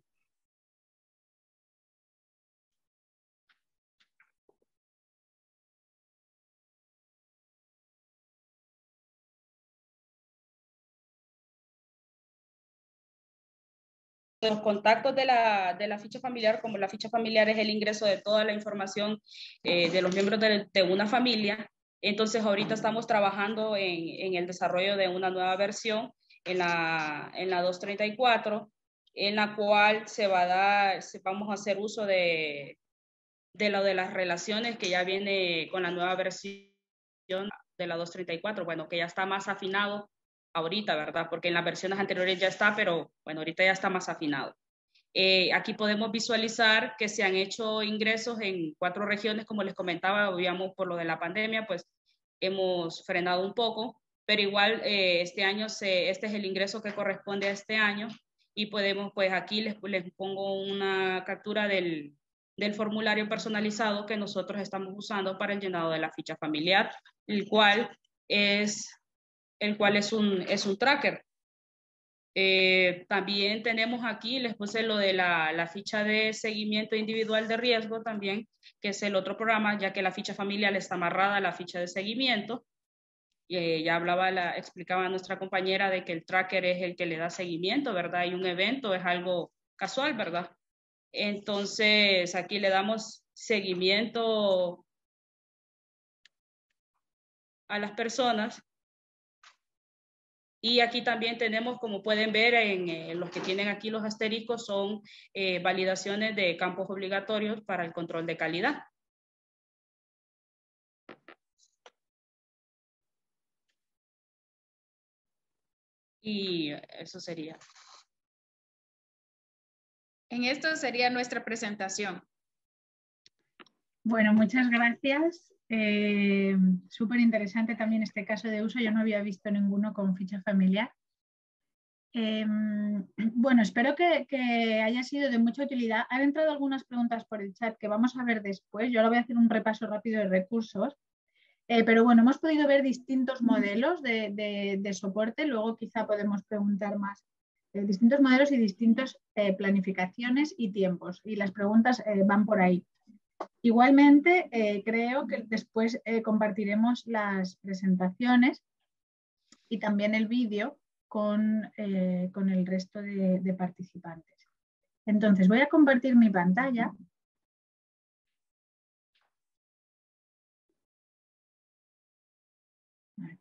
Los contactos de la ficha familiar, como la ficha familiar es el ingreso de toda la información de los miembros de una familia, entonces ahorita estamos trabajando en el desarrollo de una nueva versión en la 234, en la cual vamos a hacer uso de lo de las relaciones que ya viene con la nueva versión de la 234, bueno, que ya está más afinado ahorita, ¿verdad? Porque en las versiones anteriores ya está, pero bueno, ahorita ya está más afinado. Aquí podemos visualizar que se han hecho ingresos en 4 regiones, como les comentaba, obviamente por lo de la pandemia, pues hemos frenado un poco, pero igual este año este es el ingreso que corresponde a este año, y podemos, pues aquí les pongo una captura del formulario personalizado que nosotros estamos usando para el llenado de la ficha familiar, el cual es un tracker. También tenemos aquí, les puse lo de la ficha de seguimiento individual de riesgo también, que es el otro programa, ya que la ficha familiar está amarrada a la ficha de seguimiento. Ya explicaba nuestra compañera de que el tracker es el que le da seguimiento, ¿verdad? Y un evento es algo casual, ¿verdad? Entonces, aquí le damos seguimiento a las personas. Y aquí también tenemos, como pueden ver, en los que tienen aquí los asteriscos, son validaciones de campos obligatorios para el control de calidad. Y eso sería. En esto sería nuestra presentación. Bueno, muchas gracias. Súper interesante también este caso de uso. Yo no había visto ninguno con ficha familiar. Bueno, espero que haya sido de mucha utilidad. Han entrado algunas preguntas por el chat que vamos a ver después. Yo ahora voy a hacer un repaso rápido de recursos. Pero bueno, hemos podido ver distintos modelos de soporte. Luego quizá podemos preguntar más. Distintos modelos y distintas planificaciones y tiempos. Y las preguntas van por ahí. Igualmente, creo que después compartiremos las presentaciones y también el vídeo con el resto de participantes. Entonces, voy a compartir mi pantalla. A ver.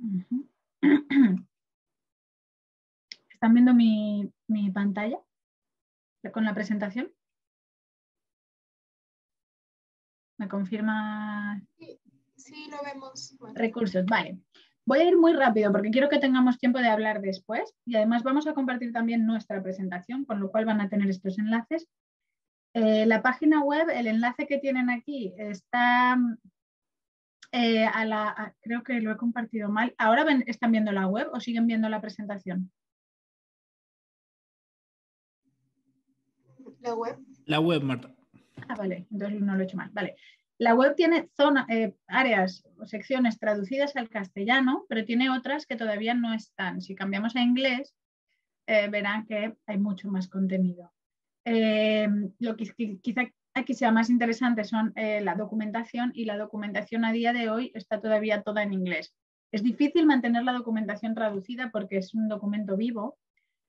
¿Están viendo mi pantalla con la presentación? ¿Me confirma? Sí, lo vemos. Recursos, vale. Voy a ir muy rápido porque quiero que tengamos tiempo de hablar después y además vamos a compartir también nuestra presentación, con lo cual van a tener estos enlaces. La página web, el enlace que tienen aquí está creo que lo he compartido mal. ¿Ahora están viendo la web o siguen viendo la presentación? ¿La web? La web, Marta. Ah, vale, entonces no lo he hecho mal. Vale. La web tiene áreas o secciones traducidas al castellano, pero tiene otras que todavía no están. Si cambiamos a inglés, verán que hay mucho más contenido. Lo que quizá aquí sea más interesante son la documentación, y la documentación a día de hoy está todavía toda en inglés. Es difícil mantener la documentación traducida porque es un documento vivo.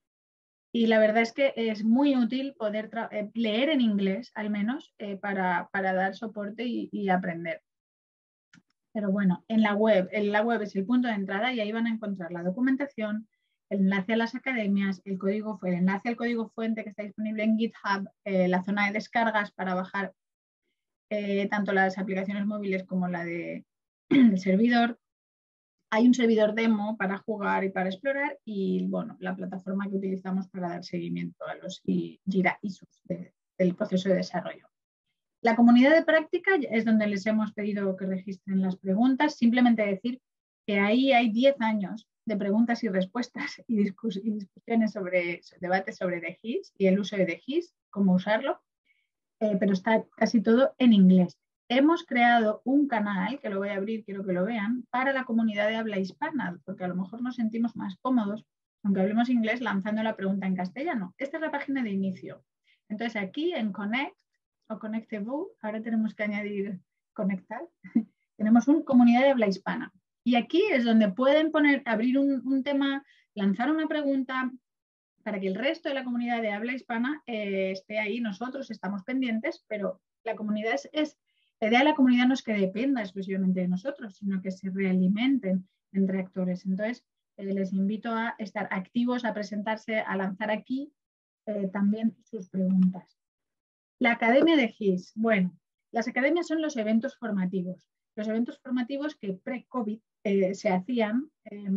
Y la verdad es que es muy útil poder leer en inglés, al menos, para dar soporte y aprender. Pero bueno, en la web es el punto de entrada y ahí van a encontrar la documentación, el enlace a las academias, el enlace al código fuente que está disponible en GitHub, la zona de descargas para bajar tanto las aplicaciones móviles como la del servidor. Hay un servidor demo para jugar y para explorar y bueno, la plataforma que utilizamos para dar seguimiento a los Jira Issues del proceso de desarrollo. La comunidad de práctica es donde les hemos pedido que registren las preguntas. Simplemente decir que ahí hay 10 años de preguntas y respuestas y discusiones debates sobre DGIS y el uso de DGIS, cómo usarlo, pero está casi todo en inglés. Hemos creado un canal, que lo voy a abrir, quiero que lo vean, para la comunidad de habla hispana, porque a lo mejor nos sentimos más cómodos, aunque hablemos inglés, lanzando la pregunta en castellano. Esta es la página de inicio. Entonces aquí en Connect o Connectable, ahora tenemos que añadir conectar, tenemos una comunidad de habla hispana. Y aquí es donde pueden abrir un tema, lanzar una pregunta, para que el resto de la comunidad de habla hispana esté ahí. Nosotros estamos pendientes, pero la idea de la comunidad no es que dependa exclusivamente de nosotros, sino que se realimenten entre actores. Entonces, les invito a estar activos, a presentarse, a lanzar aquí también sus preguntas. La Academia de GIS. Bueno, las academias son los eventos formativos. Los eventos formativos que pre-COVID se hacían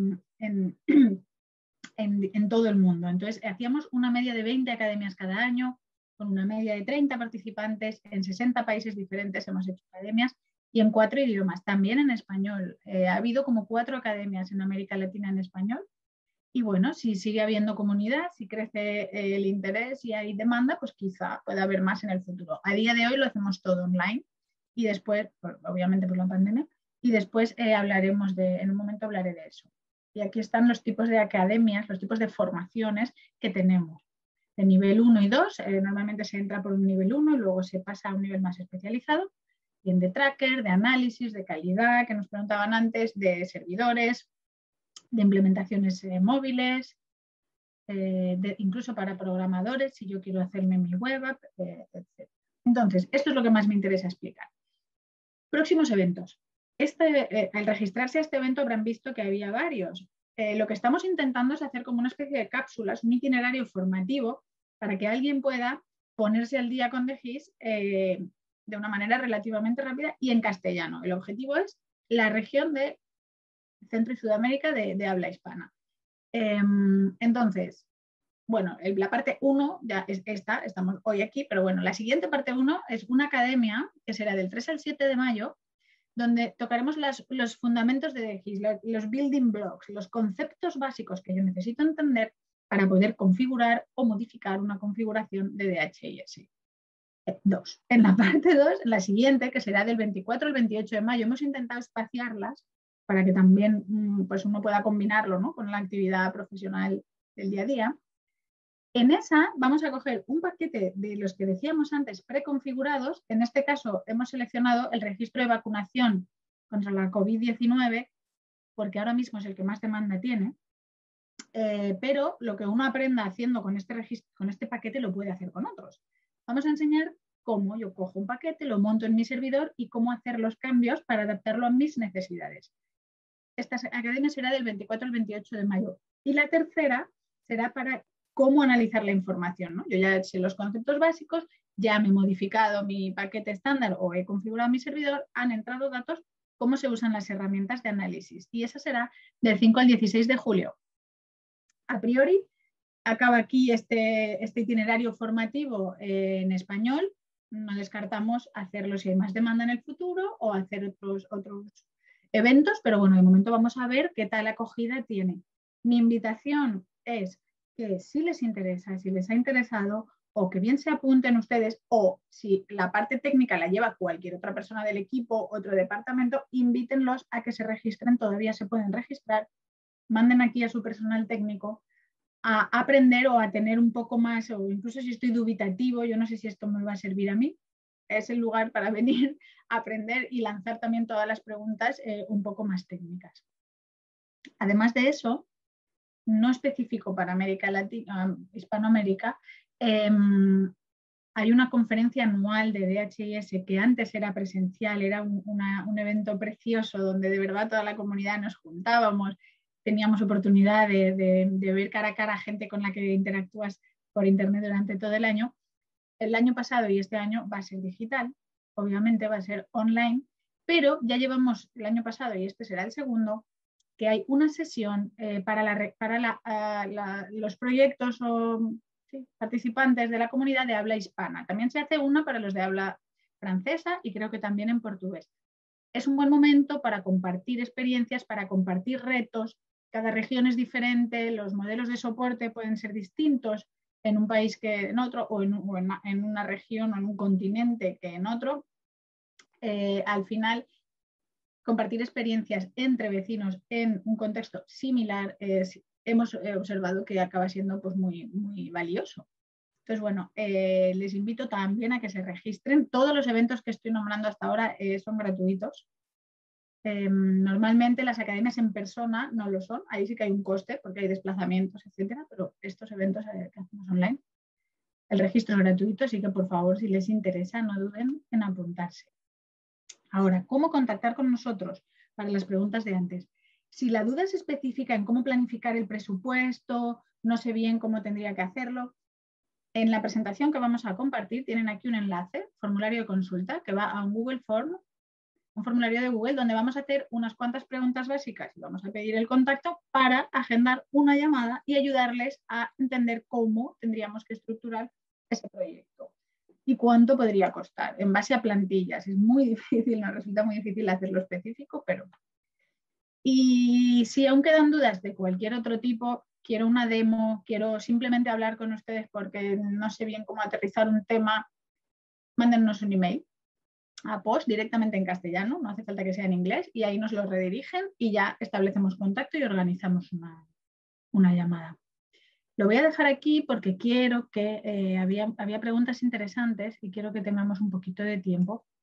en todo el mundo. Entonces, hacíamos una media de 20 academias cada año, con una media de 30 participantes. En 60 países diferentes hemos hecho academias y en 4 idiomas, también en español. Ha habido como 4 academias en América Latina en español. Y bueno, si sigue habiendo comunidad, si crece el interés y hay demanda, pues quizá pueda haber más en el futuro. A día de hoy lo hacemos todo online y después, obviamente por la pandemia, y después en un momento hablaré de eso. Y aquí están los tipos de academias, los tipos de formaciones que tenemos. De nivel 1 y 2, normalmente se entra por un nivel 1 y luego se pasa a un nivel más especializado. Bien de tracker, de análisis, de calidad, que nos preguntaban antes, de servidores, de implementaciones móviles, incluso para programadores, si yo quiero hacerme mi web app, etc. Entonces, esto es lo que más me interesa explicar. Próximos eventos. Al registrarse a este evento habrán visto que había varios. Lo que estamos intentando es hacer como una especie de cápsulas, un itinerario formativo para que alguien pueda ponerse al día con DGIS de una manera relativamente rápida y en castellano. El objetivo es la región de Centro y Sudamérica de habla hispana. Entonces, bueno, la parte 1 ya es esta, estamos hoy aquí, pero bueno, la siguiente parte 1 es una academia que será del 3 al 7 de mayo, donde tocaremos los fundamentos de DGIS, los building blocks, los conceptos básicos que yo necesito entender para poder configurar o modificar una configuración de DHIS. 2. En la parte 2, la siguiente, que será del 24 al 28 de mayo, hemos intentado espaciarlas para que también pues uno pueda combinarlo, ¿no?, con la actividad profesional del día a día. En esa vamos a coger un paquete de los que decíamos antes preconfigurados. En este caso hemos seleccionado el registro de vacunación contra la COVID-19 porque ahora mismo es el que más demanda tiene, pero lo que uno aprenda haciendo con este paquete lo puede hacer con otros. Vamos a enseñar cómo yo cojo un paquete, lo monto en mi servidor y cómo hacer los cambios para adaptarlo a mis necesidades. esta academia será del 24 al 28 de mayo. Y la tercera será para cómo analizar la información, ¿no? Yo ya sé los conceptos básicos, ya me he modificado mi paquete estándar o he configurado mi servidor, han entrado datos, cómo se usan las herramientas de análisis. Y esa será del 5 al 16 de julio. A priori, acaba aquí este itinerario formativo en español. No descartamos hacerlo si hay más demanda en el futuro o hacer otros eventos, pero bueno, de momento vamos a ver qué tal acogida tiene. Mi invitación es que si les interesa, si les ha interesado, o que bien se apunten ustedes, o si la parte técnica la lleva cualquier otra persona del equipo, otro departamento, invítenlos a que se registren, todavía se pueden registrar, manden aquí a su personal técnico a aprender o a tener un poco más, o incluso si estoy dubitativo, yo no sé si esto me va a servir a mí, es el lugar para venir a aprender y lanzar también todas las preguntas un poco más técnicas. Además de eso, no específico para América Latina, Hispanoamérica, hay una conferencia anual de DHIS que antes era presencial, era un evento precioso donde de verdad toda la comunidad nos juntábamos, teníamos oportunidad de ver cara a cara a gente con la que interactúas por internet durante todo el año. El año pasado y este año va a ser digital, obviamente va a ser online, pero ya llevamos el año pasado y este será el segundo, que hay una sesión para los proyectos o participantes de la comunidad de habla hispana. También se hace una para los de habla francesa y creo que también en portugués. Es un buen momento para compartir experiencias, para compartir retos. Cada región es diferente, los modelos de soporte pueden ser distintos en un país que en otro, o en una región o en un continente que en otro. Al final, compartir experiencias entre vecinos en un contexto similar, hemos observado que acaba siendo pues, muy, muy valioso. Entonces, bueno, les invito también a que se registren. Todos los eventos que estoy nombrando hasta ahora son gratuitos. Normalmente las academias en persona no lo son, ahí sí que hay un coste porque hay desplazamientos, etcétera, pero estos eventos que hacemos online, el registro es gratuito, así que por favor, si les interesa, no duden en apuntarse. Ahora, ¿cómo contactar con nosotros? Para las preguntas de antes. Si la duda es específica en cómo planificar el presupuesto, no sé bien cómo tendría que hacerlo, en la presentación que vamos a compartir tienen aquí un enlace, formulario de consulta, que va a un Google Form, un formulario de Google donde vamos a hacer unas cuantas preguntas básicas y vamos a pedir el contacto para agendar una llamada y ayudarles a entender cómo tendríamos que estructurar ese proyecto y cuánto podría costar en base a plantillas. Es muy difícil, nos resulta muy difícil hacerlo específico, pero... Y si aún quedan dudas de cualquier otro tipo, quiero una demo, quiero simplemente hablar con ustedes porque no sé bien cómo aterrizar un tema, mándennos un email a post directamente en castellano, no hace falta que sea en inglés, y ahí nos lo redirigen y ya establecemos contacto y organizamos una llamada. Lo voy a dejar aquí porque quiero que había preguntas interesantes y quiero que tengamos un poquito de tiempo